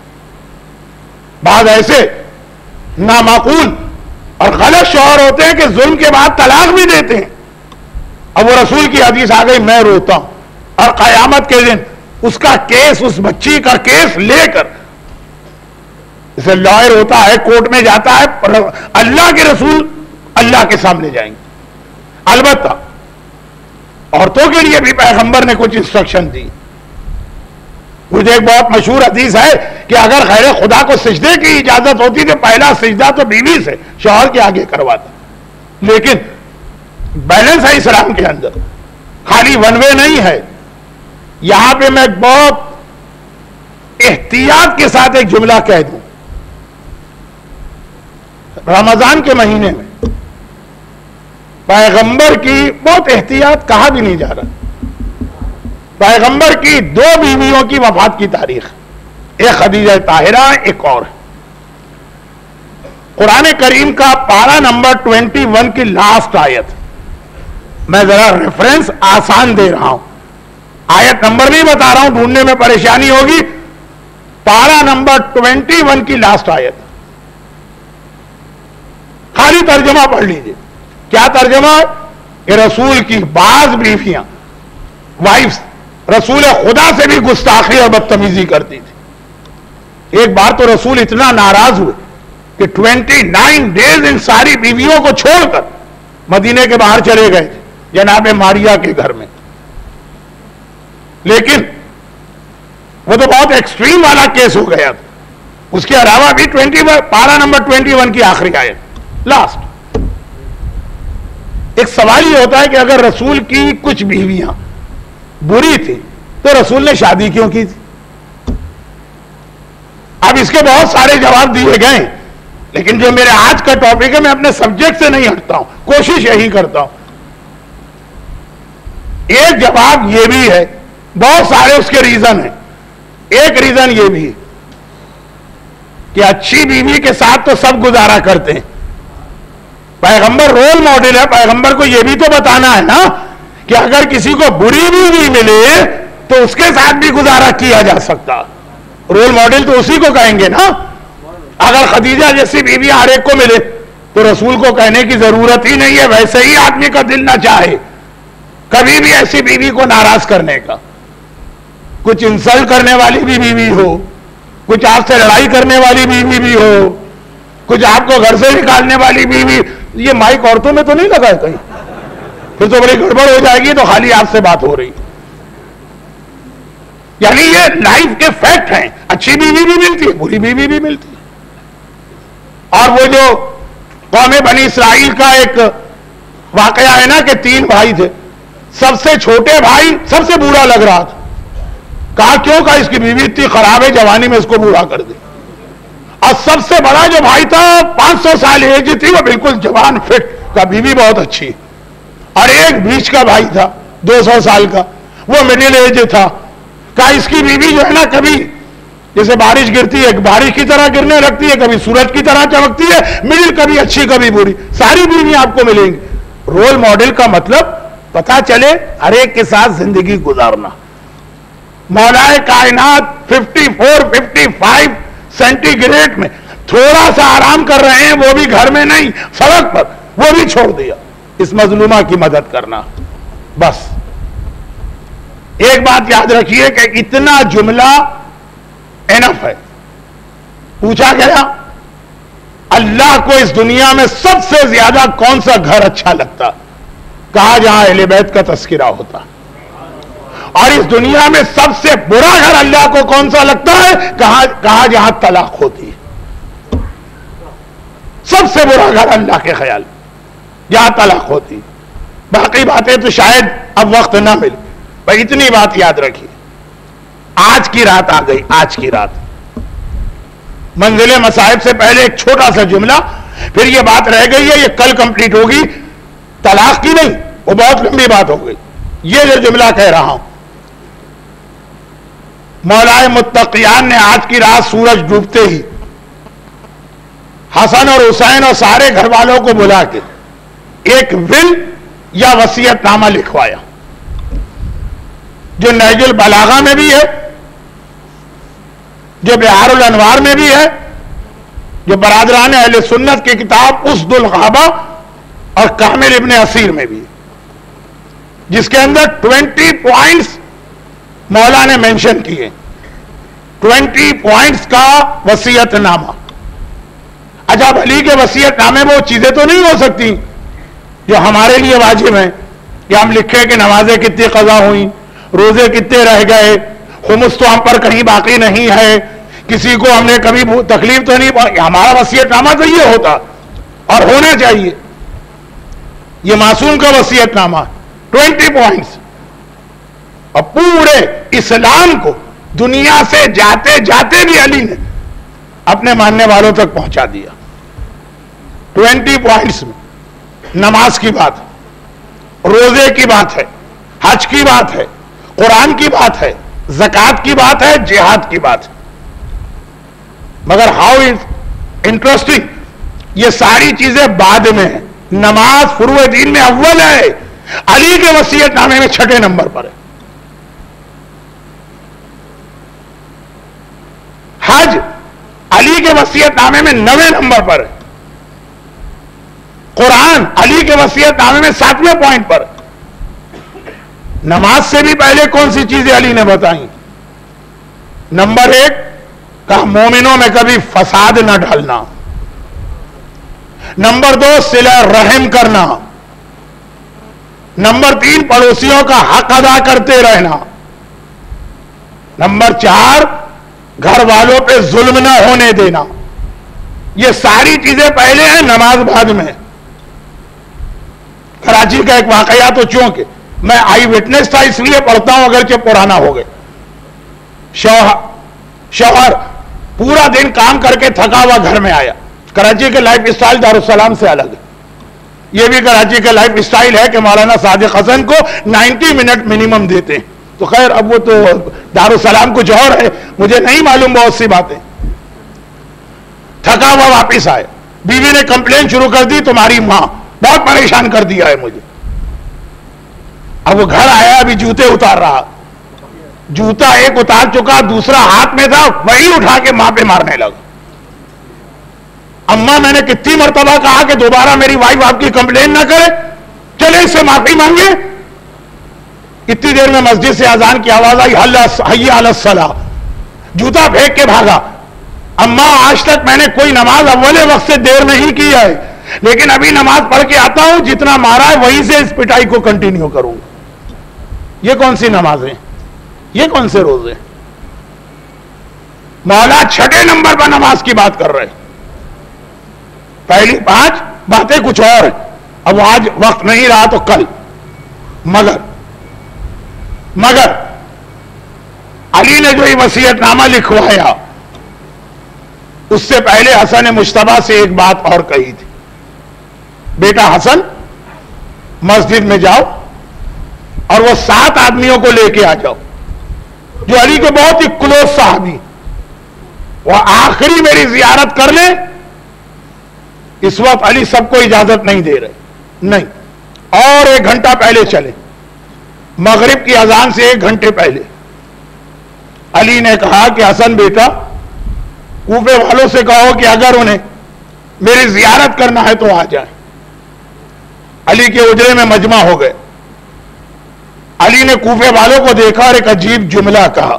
بعض ایسے نامعقول اور غلط شوہر ہوتے ہیں کہ ظلم کے بعد طلاق بھی دیتے ہیں۔ اب وہ رسول کی حدیث آ گئی، میں روتا ہوں، اور قیامت کے دن اس کا کیس، اس بچی کا کیس لے کر اسے لائر ہوتا ہے، کورٹ میں جاتا ہے، اللہ کے رسول اللہ کے سامنے جائیں گے۔ البتہ عورتوں کے لیے بھی پیغمبر نے کچھ انسٹرکشن دی۔ مجھے ایک بہت مشہور حدیث ہے کہ اگر غیر خدا کو سجدے کی اجازت ہوتی تو پہلا سجدہ تو بیوی سے شوہر کے آگے کرواتا، لیکن بیلنس ہے اسلام کے اندر، خالی ون وے نہیں ہے۔ یہاں پہ میں بہت احتیاط کے ساتھ ایک جملہ کہہ دوں، رمضان کے مہینے میں پیغمبر کی بہت احتیاط کہا بھی نہیں جا رہا، پیغمبر کی دو بیویوں کی وفات کی تاریخ، ایک خدیجہ طاہرہ، ایک اور قرآن کریم کا پارہ نمبر ٹوینٹی ون کی لاسٹ آیت، میں ذرا ریفرنس آسان دے رہا ہوں، آیت نمبر نہیں بتا رہا ہوں، ڈھونڈنے میں پریشانی ہوگی، پارہ نمبر ٹوینٹی ون کی لاسٹ آیت، خالی ترجمہ پڑھ لیجئے۔ کیا ترجمہ ہے کہ رسول کی بعض بیویاں، وائفز، رسول خدا سے بھی گستاخی اور بدتمیزی کرتی تھی۔ ایک بار تو رسول اتنا ناراض ہوئے کہ ٹوینٹی نائن ڈیز ان ساری بیویوں کو چھوڑ کر مدینے کے باہر چلے گئے تھے جناب ماریا کے گھر میں، لیکن وہ تو بہت ایکسٹریم والا کیس ہو گیا تھا۔ اس کے علاوہ بھی ٹوینٹی پارہ نمبر ٹوینٹی ون کی آخری آیت لاسٹ، ایک سوال یہ ہوتا ہے کہ اگر رسول کی کچھ بیویاں بری تھی تو رسول نے شادی کیوں کی تھی؟ اب اس کے بہت سارے جواب دیے گئے، لیکن جو میرے آج کا ٹاپک ہے میں اپنے سبجیکٹ سے نہیں ہٹتا ہوں، کوشش یہی کرتا ہوں۔ ایک جواب یہ بھی ہے، بہت سارے اس کے ریزن ہیں، ایک ریزن یہ بھی ہے کہ اچھی بیوی کے ساتھ تو سب گزارا کرتے ہیں، پیغمبر رول ماڈل ہے، پیغمبر کو یہ بھی تو بتانا ہے نا کہ اگر کسی کو بری بیوی ملے تو اس کے ساتھ بھی گزارا کیا جا سکتا، رول ماڈل تو اسی کو کہیں گے نا۔ اگر خدیجہ جیسی بیوی ہر ایک کو ملے تو رسول کو کہنے کی ضرورت ہی نہیں ہے، ویسے ہی آدمی کا دل نہ چاہے کبھی بھی ایسی بیوی کو ناراض کرنے کا، کچھ انسلٹ کرنے والی بھی بیوی ہو، کچھ آپ سے لڑائی کرنے والی بیوی بھی ہو، کچھ آپ کو گھر سے نکالنے والی بیوی۔ یہ مائک عورتوں میں تو نہیں لگا ہے کہیں؟ پھر تو بڑی گڑبڑ ہو جائے گی، تو خالی آپ سے بات ہو رہی۔ یعنی یہ لائف کے فیکٹ ہیں. اچھی بیوی بھی ملتی ہے, بری بیوی بھی ملتی ہے. اور وہ جو قوم بنی اسرائیل کا ایک واقعہ ہے نا کہ تین بھائی تھے, سب سے چھوٹے بھائی سب سے برا لگ رہا تھا. کہا کیوں؟ کہا اس کی بیوی اتنی خراب ہے, جوانی میں اس کو برا کر دی. اور سب سے بڑا جو بھائی تھا پانچ سو سال ایج تھی, وہ بالکل جوان فٹ, کا بیوی بہت اچھی. اور ایک بیچ کا بھائی تھا دو سو سال کا, وہ مڈل ایج تھا. کہا اس کی بیوی جو ہے نا کبھی جیسے بارش گرتی ہے, بارش کی طرح گرنے لگتی ہے, کبھی سورج کی طرح چمکتی ہے, مڈل کبھی اچھی کبھی بری, ساری بیوی آپ کو ملیں گی. رول ماڈل کا مطلب پتا چلے ہر ایک کے ساتھ زندگی گزارنا. مولا کائنات fifty four fifty five centigrade میں تھوڑا سا آرام کر رہے ہیں, وہ بھی گھر میں نہیں سڑک پر, وہ بھی چھوڑ دیا اس مظلومہ کی مدد کرنا. بس ایک بات یاد رکھیے کہ اتنا جملہ انف ہے. پوچھا گیا اللہ کو اس دنیا میں سب سے زیادہ کون سا گھر اچھا لگتا؟ کہا جہاں اہل بیت کا تذکرہ ہوتا. اور اس دنیا میں سب سے برا گھر اللہ کو کون سا لگتا ہے؟ کہا کہا جہاں طلاق ہوتی ہے. سب سے برا گھر اللہ کے خیال جہاں طلاق ہوتی. باقی باتیں تو شاید اب وقت نہ ملے, پر اتنی بات یاد رکھیے, آج کی رات آ گئی. آج کی رات منزل مصائب سے پہلے ایک چھوٹا سا جملہ, پھر یہ بات رہ گئی ہے, یہ کل کمپلیٹ ہوگی. طلاق کی نہیں, وہ بہت لمبی بات ہو گئی. یہ جو جملہ کہہ رہا ہوں, مولا متقیان نے آج کی رات سورج ڈوبتے ہی حسن اور حسین اور سارے گھر والوں کو بلا کے ایک ول یا وصیت نامہ لکھوایا, جو نہج البلاغہ میں بھی ہے, جو بہار الانوار میں بھی ہے, جو برادران اہل سنت کی کتاب اسد الغابہ اور کامل ابن اسیر میں بھی ہے, جس کے اندر ٹوینٹی پوائنٹس مولا نے مینشن کیے. ٹوینٹی پوائنٹس کا وصیت نامہ. اچھا, علی کے وصیت نامے میں وہ چیزیں تو نہیں ہو سکتی جو ہمارے لیے واجب ہیں, کہ ہم لکھیں کہ نمازیں کتنی قضا ہوئیں, روزے کتنے رہ گئے, خمس تو ہم پر کہیں باقی نہیں ہے, کسی کو ہم نے کبھی تکلیف تو نہیں. ہمارا وصیت نامہ تو یہ ہوتا اور ہونا چاہیے. یہ معصوم کا وصیت نامہ ٹوینٹی پوائنٹس, اور پورے اسلام کو دنیا سے جاتے جاتے بھی علی نے اپنے ماننے والوں تک پہنچا دیا. ٹوینٹی پوائنٹس میں نماز کی بات ہے, روزے کی بات ہے, حج کی بات ہے, قرآن کی بات ہے, زکوٰۃ کی بات ہے, جہاد کی بات ہے. مگر ہاؤ انٹرسٹنگ, یہ ساری چیزیں بعد میں ہیں. نماز فروع دین میں اول ہے, علی کے وصیت نامے میں چھٹے نمبر پر ہے. حج علی کے وصیت نامے میں نویں نمبر پر ہے. قرآن علی کے وصیت نامے میں ساتویں پوائنٹ پر. نماز سے بھی پہلے کون سی چیزیں علی نے بتائیں؟ نمبر ایک, کہا مومنوں میں کبھی فساد نہ ڈالنا. نمبر دو, صلہ رحم کرنا. نمبر تین, پڑوسیوں کا حق ادا کرتے رہنا. نمبر چار, گھر والوں پہ ظلم نہ ہونے دینا. یہ ساری چیزیں پہلے ہیں, نماز بعد میں. کراچی کا ایک واقعہ تو چونکہ میں آئی وٹنس تھا اس لیے پڑھتا ہوں, اگرچہ پرانا ہو گئے. شوہر شوہر پورا دن کام کر کے تھکا ہوا گھر میں آیا. کراچی کے لائف اسٹائل دارالسلام سے الگ ہے. یہ بھی کراچی کا لائف اسٹائل ہے کہ مولانا صادق حسن کو نائنٹی منٹ منیمم دیتے ہیں. تو خیر اب وہ تو دارالسلام کو جوہر ہے, مجھے نہیں معلوم بہت سی باتیں. تھکا ہوا واپس آئے, بیوی نے کمپلین شروع کر دی, تمہاری ماں بہت پریشان کر دیا ہے مجھے. اب وہ گھر آیا, ابھی جوتے اتار رہا, جوتا ایک اتار چکا, دوسرا ہاتھ میں تھا, وہی اٹھا کے ماں پہ مارنے لگا. اماں میں نے کتنی مرتبہ کہا کہ دوبارہ میری وائف آپ کی کمپلین نہ کرے, چلے اس سے معافی مانگے. اتنی دیر میں مسجد سے اذان کی آواز آئی, حی علی الصلاۃ, جوتا پھینک کے بھاگا. اماں آج تک میں نے کوئی نماز اول وقت سے دیر نہیں کی ہے, لیکن ابھی نماز پڑھ کے آتا ہوں, جتنا مارا ہے وہیں سے اس پٹائی کو کنٹینیو کروں گا. یہ کون سی نمازیں, یہ کون سے روزے؟ مولا چھٹے نمبر پر نماز کی بات کر رہے ہیں. پہلی پانچ باتیں کچھ اور ہیں. اب آج وقت نہیں رہا تو کل. مگر مگر علی نے جو یہ وصیت نامہ لکھوایا اس سے پہلے حسن مجتبیٰ سے ایک بات اور کہی تھی. بیٹا حسن مسجد میں جاؤ اور وہ سات آدمیوں کو لے کے آ جاؤ جو علی کے بہت ہی کلوز صحابی, وہ آخری میری زیارت کر لیں. اس وقت علی سب کو اجازت نہیں دے رہے, نہیں, اور ایک گھنٹہ پہلے چلے, مغرب کی اذان سے ایک گھنٹے پہلے. علی نے کہا کہ حسن بیٹا کوفے والوں سے کہو کہ اگر انہیں میری زیارت کرنا ہے تو آ جائیں. علی کے اجرے میں مجمع ہو گئے. علی نے کوفے والوں کو دیکھا اور ایک عجیب جملہ کہا,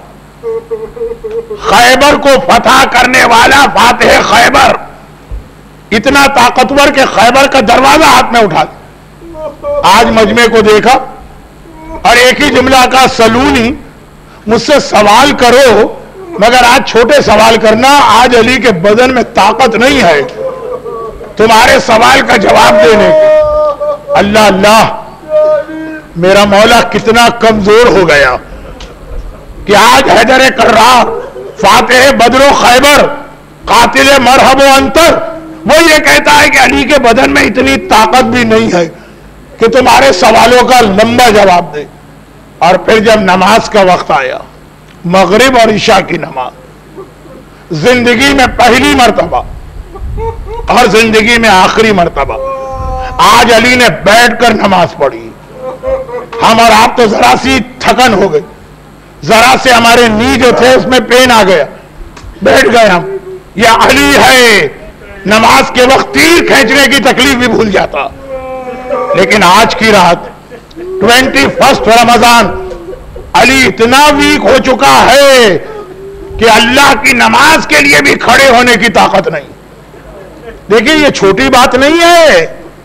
خیبر کو فتح کرنے والا فاتح خیبر, اتنا طاقتور کہ خیبر کا دروازہ ہاتھ میں اٹھا دیا. آج مجمع کو دیکھا اور ایک ہی جملہ کا, سلونی, مجھ سے سوال کرو مگر آج چھوٹے سوال کرنا, آج علی کے بدن میں طاقت نہیں ہے تمہارے سوال کا جواب دینے کی. اللہ اللہ, میرا مولا کتنا کمزور ہو گیا کہ آج حیدر کرار, فاتح بدر و خیبر, قاتل مرحب و انتر, وہ یہ کہتا ہے کہ علی کے بدن میں اتنی طاقت بھی نہیں ہے کہ تمہارے سوالوں کا لمبا جواب دے. اور پھر جب نماز کا وقت آیا, مغرب اور عشاء کی نماز, زندگی میں پہلی مرتبہ اور زندگی میں آخری مرتبہ آج علی نے بیٹھ کر نماز پڑھی. ہم اور آپ تو ذرا سی تھکن ہو گئی, ذرا سے ہمارے نی جو تھے اس میں پین آ گیا, بیٹھ گئے ہم. یہ علی ہے, نماز کے وقت تیر کھینچنے کی تکلیف بھی بھول جاتا. لیکن آج کی رات ٹوینٹی فرسٹ رمضان, علی اتنا ویک ہو چکا ہے کہ اللہ کی نماز کے لیے بھی کھڑے ہونے کی طاقت نہیں. دیکھیں یہ چھوٹی بات نہیں ہے.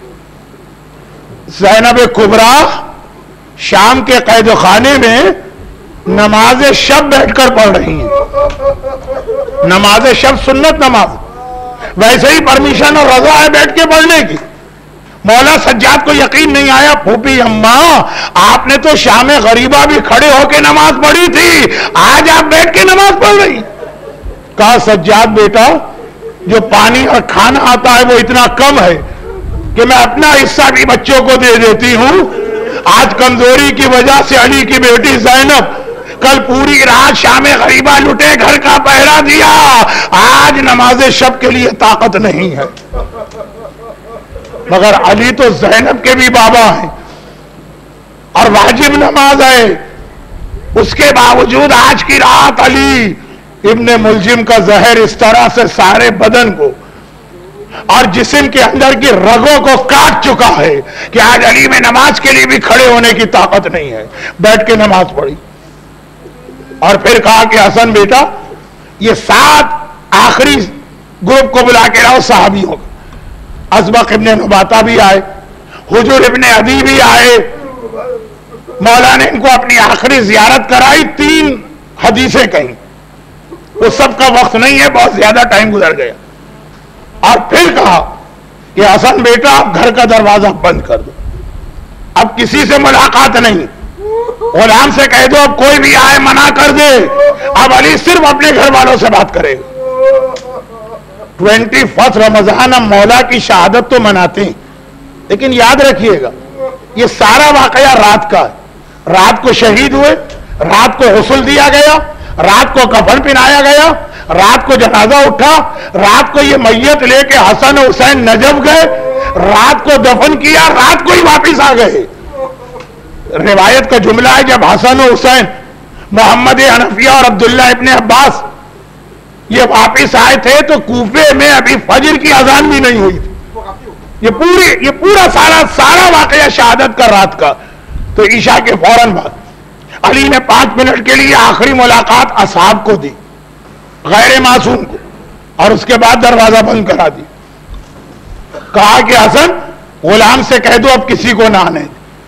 زینب کبرا شام کے قید خانے میں نماز شب بیٹھ کر پڑھ رہی ہیں. نماز شب سنت نماز, ویسے ہی پرمیشن اور رضا ہے بیٹھ کے پڑھنے کی. مولا سجاد کو یقین نہیں آیا, پھوپھی اماں آپ نے تو شام غریبہ بھی کھڑے ہو کے نماز پڑھی تھی, آج آپ بیٹھ کے نماز پڑھ رہی. کہا سجاد بیٹا جو پانی اور کھانا آتا ہے وہ اتنا کم ہے کہ میں اپنا حصہ بھی بچوں کو دے دیتی ہوں. آج کمزوری کی وجہ سے علی کی بیٹی زینب کل پوری رات شام غریبہ لٹے, گھر کا پہرا دیا, آج نماز شب کے لیے طاقت نہیں ہے. مگر علی تو زینب کے بھی بابا ہیں اور واجب نماز ہے, اس کے باوجود آج کی رات علی ابن ملجم کا زہر اس طرح سے سارے بدن کو اور جسم کے اندر کی رگوں کو کاٹ چکا ہے کہ آج علی میں نماز کے لیے بھی کھڑے ہونے کی طاقت نہیں ہے. بیٹھ کے نماز پڑھی اور پھر کہا کہ حسن بیٹا یہ سات آخری گروپ کو بلا کے لاؤ صحابیوں کا. ازبق ابن نباتہ بھی آئے, حجر ابن عدی بھی آئے. مولا نے ان کو اپنی آخری زیارت کرائی, تین حدیثیں کہیں, وہ سب کا وقت نہیں ہے, بہت زیادہ ٹائم گزر گیا. اور پھر کہا کہ حسن بیٹا آپ گھر کا دروازہ بند کر دو, اب کسی سے ملاقات نہیں, غلام سے کہہ دو اب کوئی بھی آئے منع کر دے, اب علی صرف اپنے گھر والوں سے بات کرے. ٹوینٹی فرسٹ رمضان ہم مولا کی شہادت تو مناتے ہیں, لیکن یاد رکھیے گا یہ سارا واقعہ رات کا ہے. رات کو شہید ہوئے, رات کو غسل دیا گیا, رات کو کفن پہنایا گیا, رات کو جنازہ اٹھا, رات کو یہ میت لے کے حسن حسین نجف گئے, رات کو دفن کیا, رات کو ہی واپس آ گئے. روایت کا جملہ ہے جب حسن و حسین, محمد حنفیہ اور عبداللہ ابن عباس یہ واپس آئے تھے تو کوفے میں ابھی فجر کی اذان بھی نہیں ہوئی تھی. یہ پوری یہ پورا سارا سارا واقعہ شہادت کا رات کا. تو عشاء کے فوراً بعد علی نے پانچ منٹ کے لیے آخری ملاقات اصحاب کو دی, غیر معصوم کو, اور اس کے بعد دروازہ بند کرا دی. کہا کہ حسن غلام سے کہہ دو اب کسی کو نہ آنے.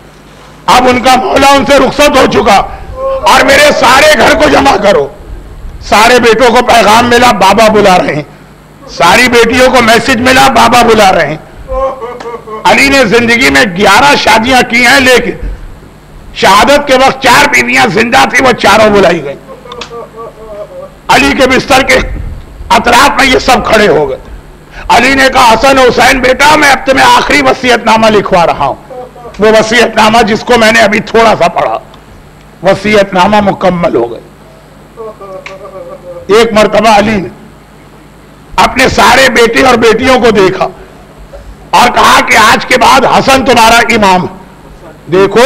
اب ان کا مولا ان سے رخصت ہو چکا اور میرے سارے گھر کو جمع کرو. سارے بیٹوں کو پیغام ملا بابا بلا رہے ہیں، ساری بیٹیوں کو میسج ملا بابا بلا رہے ہیں۔ علی نے زندگی میں گیارہ شادیاں کی ہیں، لیکن شہادت کے وقت چار بیویاں زندہ تھی، وہ چاروں بلائی گئی۔ علی کے بستر کے اطراف میں یہ سب کھڑے ہو گئے۔ علی نے کہا حسن حسین بیٹا میں اب تمہیں آخری وصیت نامہ لکھوا رہا ہوں۔ وہ وصیت نامہ جس کو میں نے ابھی تھوڑا سا پڑھا، وصیت نامہ مکمل ہو گئے۔ ایک مرتبہ علی نے اپنے سارے بیٹے اور بیٹیوں کو دیکھا اور کہا کہ آج کے بعد حسن تمہارا امام ہے۔ دیکھو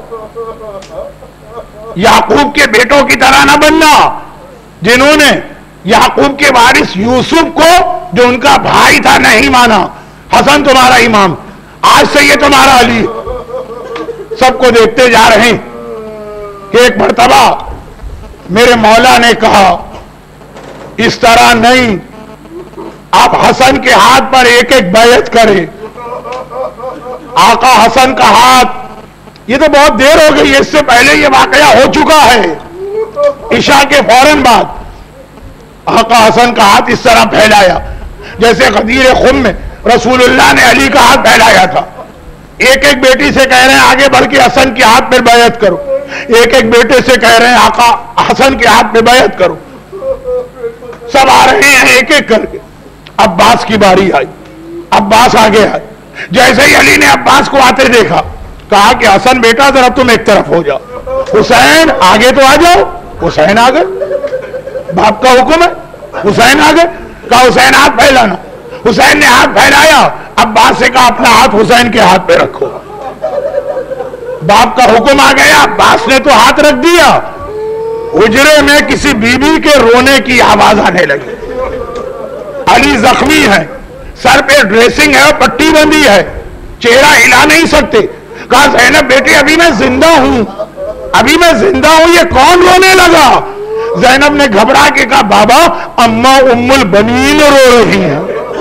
یعقوب کے بیٹوں کی طرح نہ بننا جنہوں نے یعقوب کے وارث یوسف کو جو ان کا بھائی تھا نہیں مانا۔ حسن تمہارا امام، آج سے یہ تمہارا علی۔ سب کو دیکھتے جا رہے ہیں کہ ایک مرتبہ میرے مولا نے کہا اس طرح نہیں، آپ حسن کے ہاتھ پر ایک ایک بیعت کریں۔ آقا حسن کا ہاتھ، یہ تو بہت دیر ہو گئی، اس سے پہلے یہ واقعہ ہو چکا ہے، عشاء کے فوراً بعد۔ آقا حسن کا ہاتھ اس طرح پھیلایا جیسے غدیر خم میں رسول اللہ نے علی کا ہاتھ پھیلایا تھا۔ ایک ایک بیٹی سے کہہ رہے ہیں آگے بڑھ کے حسن کے ہاتھ پہ بیعت کرو، ایک ایک بیٹے سے کہہ رہے ہیں آقا حسن کے ہاتھ پہ بیعت کرو۔ سب آ رہے ہیں ایک ایک کر کے۔ عباس کی باری آئی، عباس آگے آئے۔ جیسے ہی علی نے عباس کو آتے دیکھا کہا کہ حسن بیٹا ذرا تم ایک طرف ہو جاؤ، حسین آگے تو آ جاؤ۔ حسین آگے، باپ کا حکم ہے، حسین آگے۔ کہا حسین ہاتھ پھیلانا۔ حسین نے ہاتھ پھیلایا، عباس سے کہا اپنا ہاتھ حسین کے ہاتھ پہ رکھو۔ باپ کا حکم آ گیا، عباس نے تو ہاتھ رکھ دیا۔ حجرے میں کسی بی بی کے رونے کی آواز آنے لگی۔ علی زخمی ہے، سر پہ ڈریسنگ ہے اور پٹی بندی ہے، چہرہ ہلا نہیں سکتے۔ کہا زینب بیٹی ابھی میں زندہ ہوں، ابھی میں زندہ ہوں، یہ کون رونے لگا؟ زینب نے گھبرا کے کہا بابا اماں ام البنین رو رہی ہیں،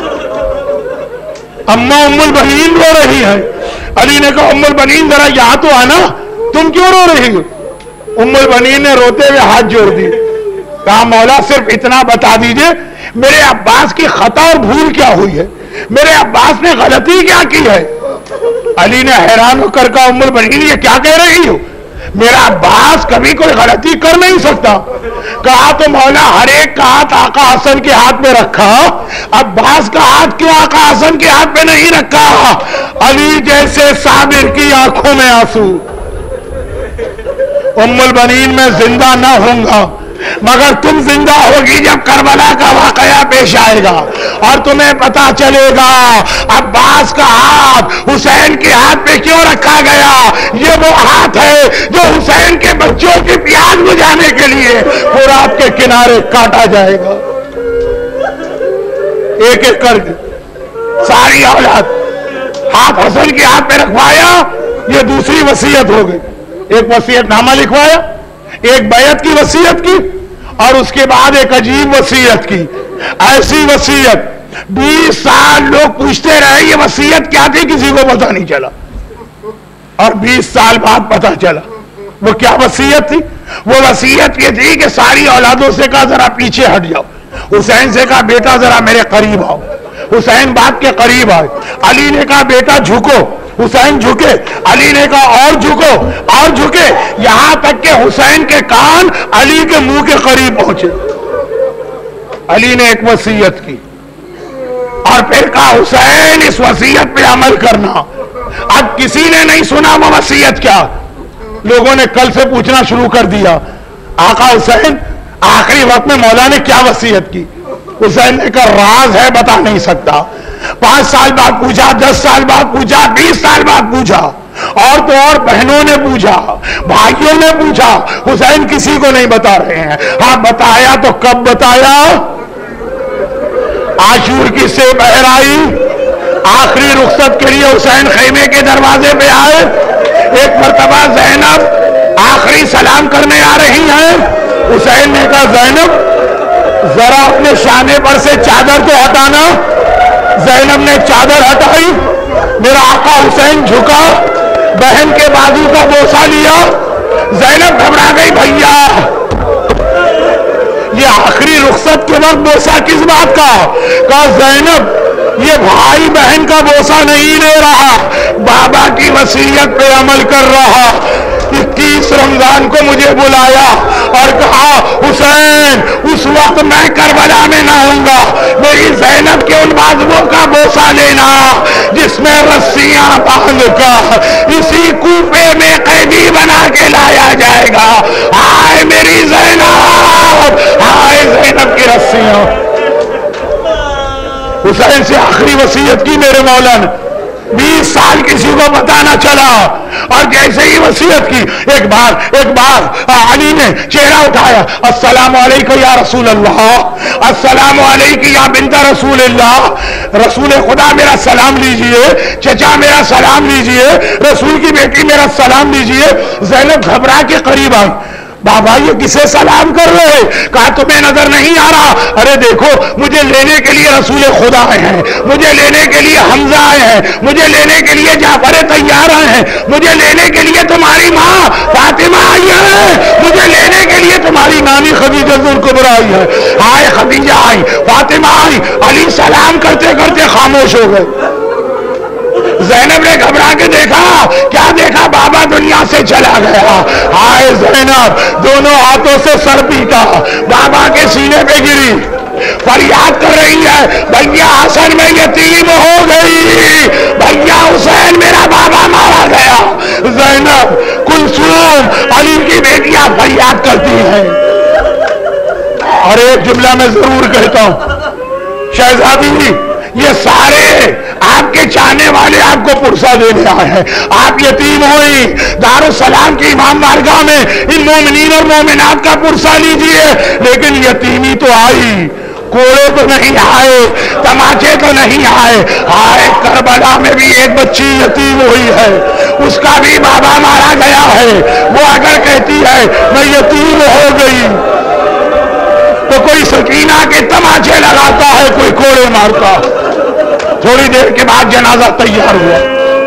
اماں ام البنین رو رہی ہیں۔ علی نے کہا ام البنین ذرا یہاں تو آنا، تم کیوں رو رہی ہو؟ ام البنین نے روتے ہوئے ہاتھ جوڑ دی، کہا مولا صرف اتنا بتا دیجئے میرے عباس کی خطا اور بھول کیا ہوئی ہے، میرے عباس نے غلطی کیا کی ہے؟ علی نے حیران ہو کر کہا ام البنین یہ کیا کہہ رہی ہو؟ میرا عباس کبھی کوئی غلطی کر نہیں سکتا۔ کہا تو مولا ہر ایک کا ہاتھ آقا حسن کے ہاتھ میں رکھا، عباس کا ہاتھ کیوں آقا حسن کے ہاتھ میں نہیں رکھا؟ علی جیسے صابر کی آنکھوں میں آنسو۔ ام البنین میں زندہ نہ ہوں گا مگر تم زندہ ہوگی جب کربلا کا واقعہ پیش آئے گا اور تمہیں پتا چلے گا عباس کا ہاتھ حسین کے ہاتھ پہ کیوں رکھا گیا۔ یہ وہ ہاتھ ہے جو حسین کے بچوں کی پیاس بجھانے کے لیے فرات کے کنارے کاٹا جائے گا۔ ایک ایک کر کے ساری اولاد ہاتھ حسن کے ہاتھ پہ رکھوایا۔ یہ دوسری وصیت ہو گئی، ایک وصیت نامہ لکھوایا، ایک بیعت کی وصیت کی اور اس کے بعد ایک عجیب وصیت کی۔ ایسی وصیت بیس سال لوگ پوچھتے رہے یہ وصیت کیا تھی، کسی کو پتا نہیں چلا، اور بیس سال بعد پتا چلا وہ کیا وصیت تھی۔ وہ وصیت یہ تھی کہ ساری اولادوں سے کہا ذرا پیچھے ہٹ جاؤ، حسین سے کہا بیٹا ذرا میرے قریب آؤ، حسین باپ کے قریب آئے۔ علی نے کہا بیٹا جھکو، حسین جھکے، علی نے کہا اور جھکو اور جھکے، یہاں تک کہ حسین کے کان علی کے منہ کے قریب پہنچے۔ علی نے ایک وصیت کی اور پھر کہا حسین اس وصیت پہ عمل کرنا۔ اب کسی نے نہیں سنا وہ وصیت کیا، لوگوں نے کل سے پوچھنا شروع کر دیا آقا حسین آخری وقت میں مولا نے کیا وصیت کی؟ حسین نے کہا راز ہے بتا نہیں سکتا۔ پانچ سال بعد پوچھا، دس سال بعد پوچھا، بیس سال بعد پوچھا، اور تو اور بہنوں نے پوچھا، بھائیوں نے پوچھا، حسین کسی کو نہیں بتا رہے ہیں۔ ہاں بتایا تو کب بتایا؟ عاشور کی سے بہر آئی، آخری رخصت کے لیے حسین خیمے کے دروازے پہ آئے۔ ایک مرتبہ زینب آخری سلام کرنے آ رہی ہیں، حسین نے کہا زینب ذرا اپنے شانے پر سے چادر تو ہٹانا۔ زینب نے چادر ہٹائی، میرا آقا حسین جھکا، بہن کے بازو کا بوسہ لیا۔ زینب گھبرا گئی، بھیا یہ آخری رخصت کے وقت بوسہ کس بات کا؟ کہا زینب یہ بھائی بہن کا بوسہ نہیں لے رہا، بابا کی وصیت پہ عمل کر رہا۔ اکیس رمضان کو مجھے بلایا اور کہا حسین اس وقت میں کربلا میں نہ ہوں گا، میری زینب کے ان بازوؤں کا بوسہ لینا جس میں رسیاں باندھ کر اسی کوفے میں قیدی بنا کے لایا جائے گا۔ ہائے میری زینب، ہائے زینب کی رسیاں۔ حسین سے آخری وصیت کی میرے مولا نے، بیس سال کسی کو پتہ نہ چلا، اور جیسے ہی وصیت کی ایک بار ایک بار علی نے چہرہ اٹھایا، السلام علیکم یا رسول اللہ، السلام علیکم یا بنت رسول اللہ، رسول خدا میرا سلام لیجئے، چچا میرا سلام لیجئے، رسول کی بیٹی میرا سلام لیجئے۔ زینب گھبرا کے قریب آئی، بابا یہ کسے سلام کر رہے؟ کہا تمہیں نظر نہیں آ رہا؟ ارے دیکھو مجھے لینے کے لیے رسول خدا آئے ہیں، مجھے لینے کے لیے حمزہ آئے ہیں، مجھے لینے کے لیے جعفر طیار آئے ہیں، مجھے لینے کے لیے تمہاری ماں فاطمہ آئی ہے، مجھے لینے کے لیے تمہاری نانی خدیجہ الکبریٰ آئی ہے۔ آئے خدیجہ آئی، فاطمہ آئی، علی سلام کرتے کرتے خاموش ہو گئے۔ زینب نے گھبرا کے دیکھا، کیا دیکھا؟ بابا دنیا سے چلا گیا۔ آئے زینب دونوں ہاتھوں سے سر پیٹا، بابا کے سینے پہ گری، فریاد کر رہی ہے بھیا حسن میں یتیم ہو گئی، بھیا حسین میرا بابا مارا گیا۔ زینب، کلثوم، علی کی بیٹیاں فریاد کرتی ہیں۔ اور ایک جملہ میں ضرور کہتا ہوں، شہزادی یہ سارے آپ کے چاہنے والے آپ کو پرسہ دینے آئے ہیں، آپ یتیم ہوئی، دارالسلام کی امام بارگاہ میں ان مومنین اور مومنات کا پرسہ لیجئے، لیکن یتیمی تو آئی، کوڑے تو نہیں آئے، تماچے تو نہیں آئے۔ آئے کربلا میں بھی ایک بچی یتیم ہوئی ہے، اس کا بھی بابا مارا گیا ہے، وہ اگر کہتی ہے میں یتیم ہو گئی تو کوئی سکینہ کے تماچے لگاتا ہے، کوئی کوڑے مارتا۔ تھوڑی دیر کے بعد جنازہ تیار ہوا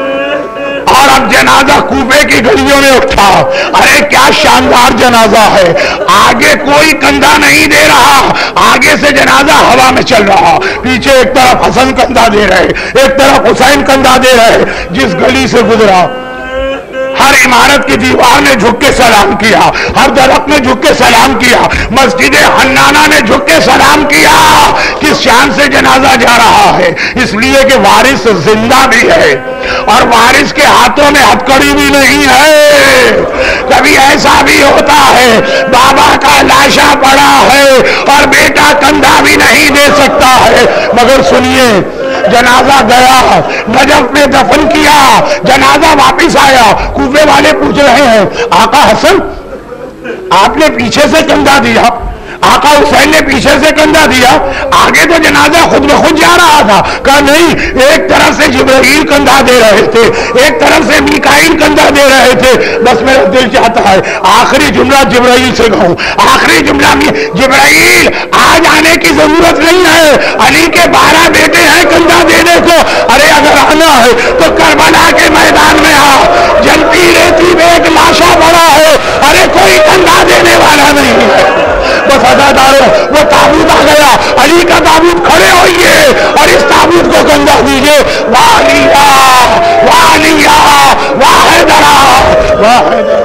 اور اب جنازہ کوفے کی گلیوں میں اٹھا۔ ارے کیا شاندار جنازہ ہے، آگے کوئی کندھا نہیں دے رہا، آگے سے جنازہ ہوا میں چل رہا، پیچھے ایک طرف حسن کندھا دے رہے، ایک طرف حسین کندھا دے رہے۔ جس گلی سے گزرا ہر عمارت کی دیوار نے جھک کے سلام کیا، ہر درخت نے جھک کے سلام کیا، مسجد حنانہ نے جھک کے سلام کیا۔ کس شان سے جنازہ جا رہا ہے؟ اس لیے کہ وارث زندہ بھی ہے اور وارث کے ہاتھوں میں ہتھکڑی بھی نہیں ہے۔ کبھی ایسا بھی ہوتا ہے بابا کا لاشا پڑا ہے اور بیٹا کندھا بھی نہیں دے سکتا ہے، مگر سنیے جنازہ گیا، نجف میں دفن کیا، جنازہ واپس آیا، کوفے والے پوچھ رہے ہیں آقا حسن آپ نے پیچھے سے کندھا دیا، آقا حسین نے پیچھے سے کندھا دیا، آگے تو جنازہ خود بخود جا رہا تھا۔ کہا نہیں، ایک طرف سے جبرائیل کندھا دے رہے تھے، ایک طرف سے میکائیل کندھا دے رہے تھے۔ بس میرا دل چاہتا ہے آخری جملہ جبرائیل سے کہوں، آخری جملہ میں جبرائیل آج آنے کی ضرورت نہیں ہے، علی کے بارہ بیٹے ہیں کندھا دینے کو، ارے اگر آنا ہے تو کربلا کے میدان میں آ، جلتی ریتی میں ایک لاشا پڑا ہے، ارے کوئی کندھا دینے والا نہیں ہے۔ بس اداداروں وہ تابوت آ گیا، علی کا تابوت، کھڑے ہوئیے اور اس تابوت کو کندھا دیجئے، والیہ والیہ واحدرا واحدرا۔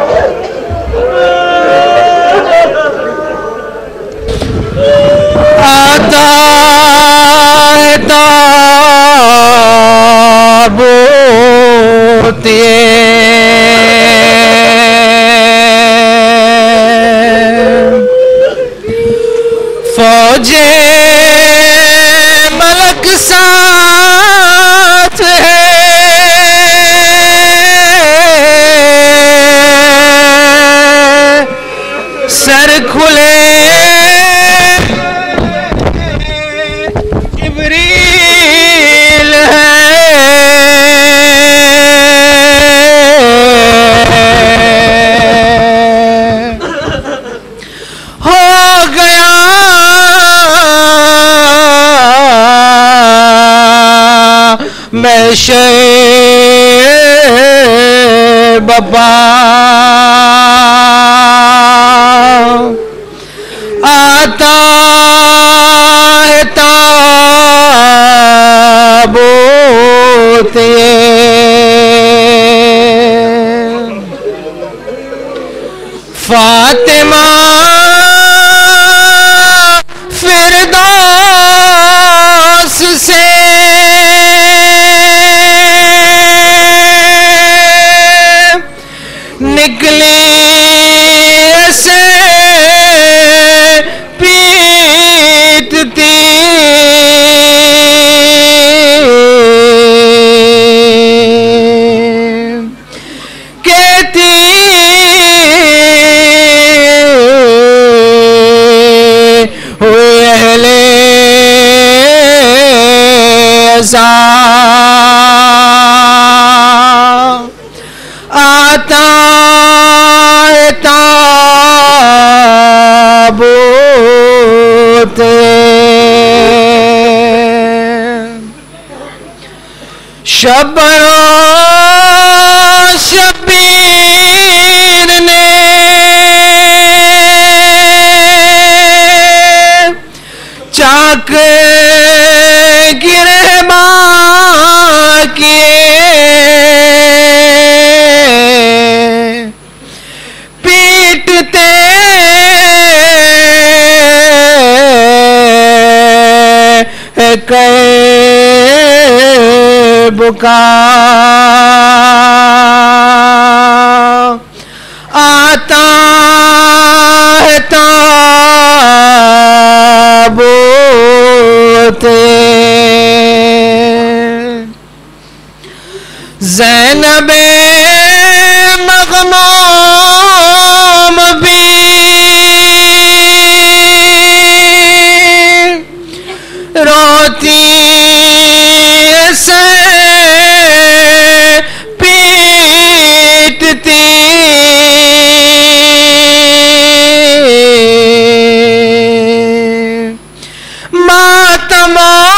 آتا ہے تابوت فوج ملک ساتھ ہے، سر کھلے جبریل ہے، ہو گیا میں شیب بابا، آتا فاطمہ فردوس سے نکلی ایسے پیٹتی کہتی ہوئے اہل عزا آتا ہے تابوت شبر و شبیر نے چاک گرہباں کیے پیٹتے کہ بکا آتا ہے تابوت زینب مغموم بھی روتی سے پیٹتی ماتم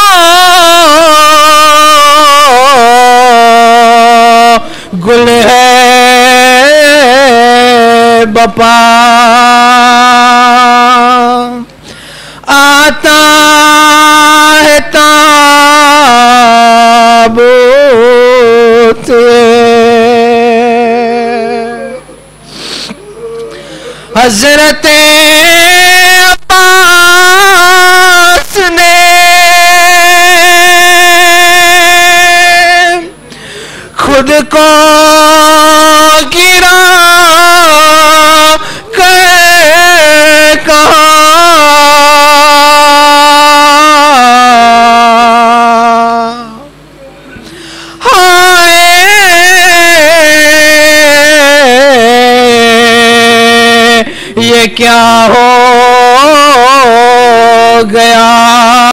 گل ہے بپا آتا ہے تابوت حضرت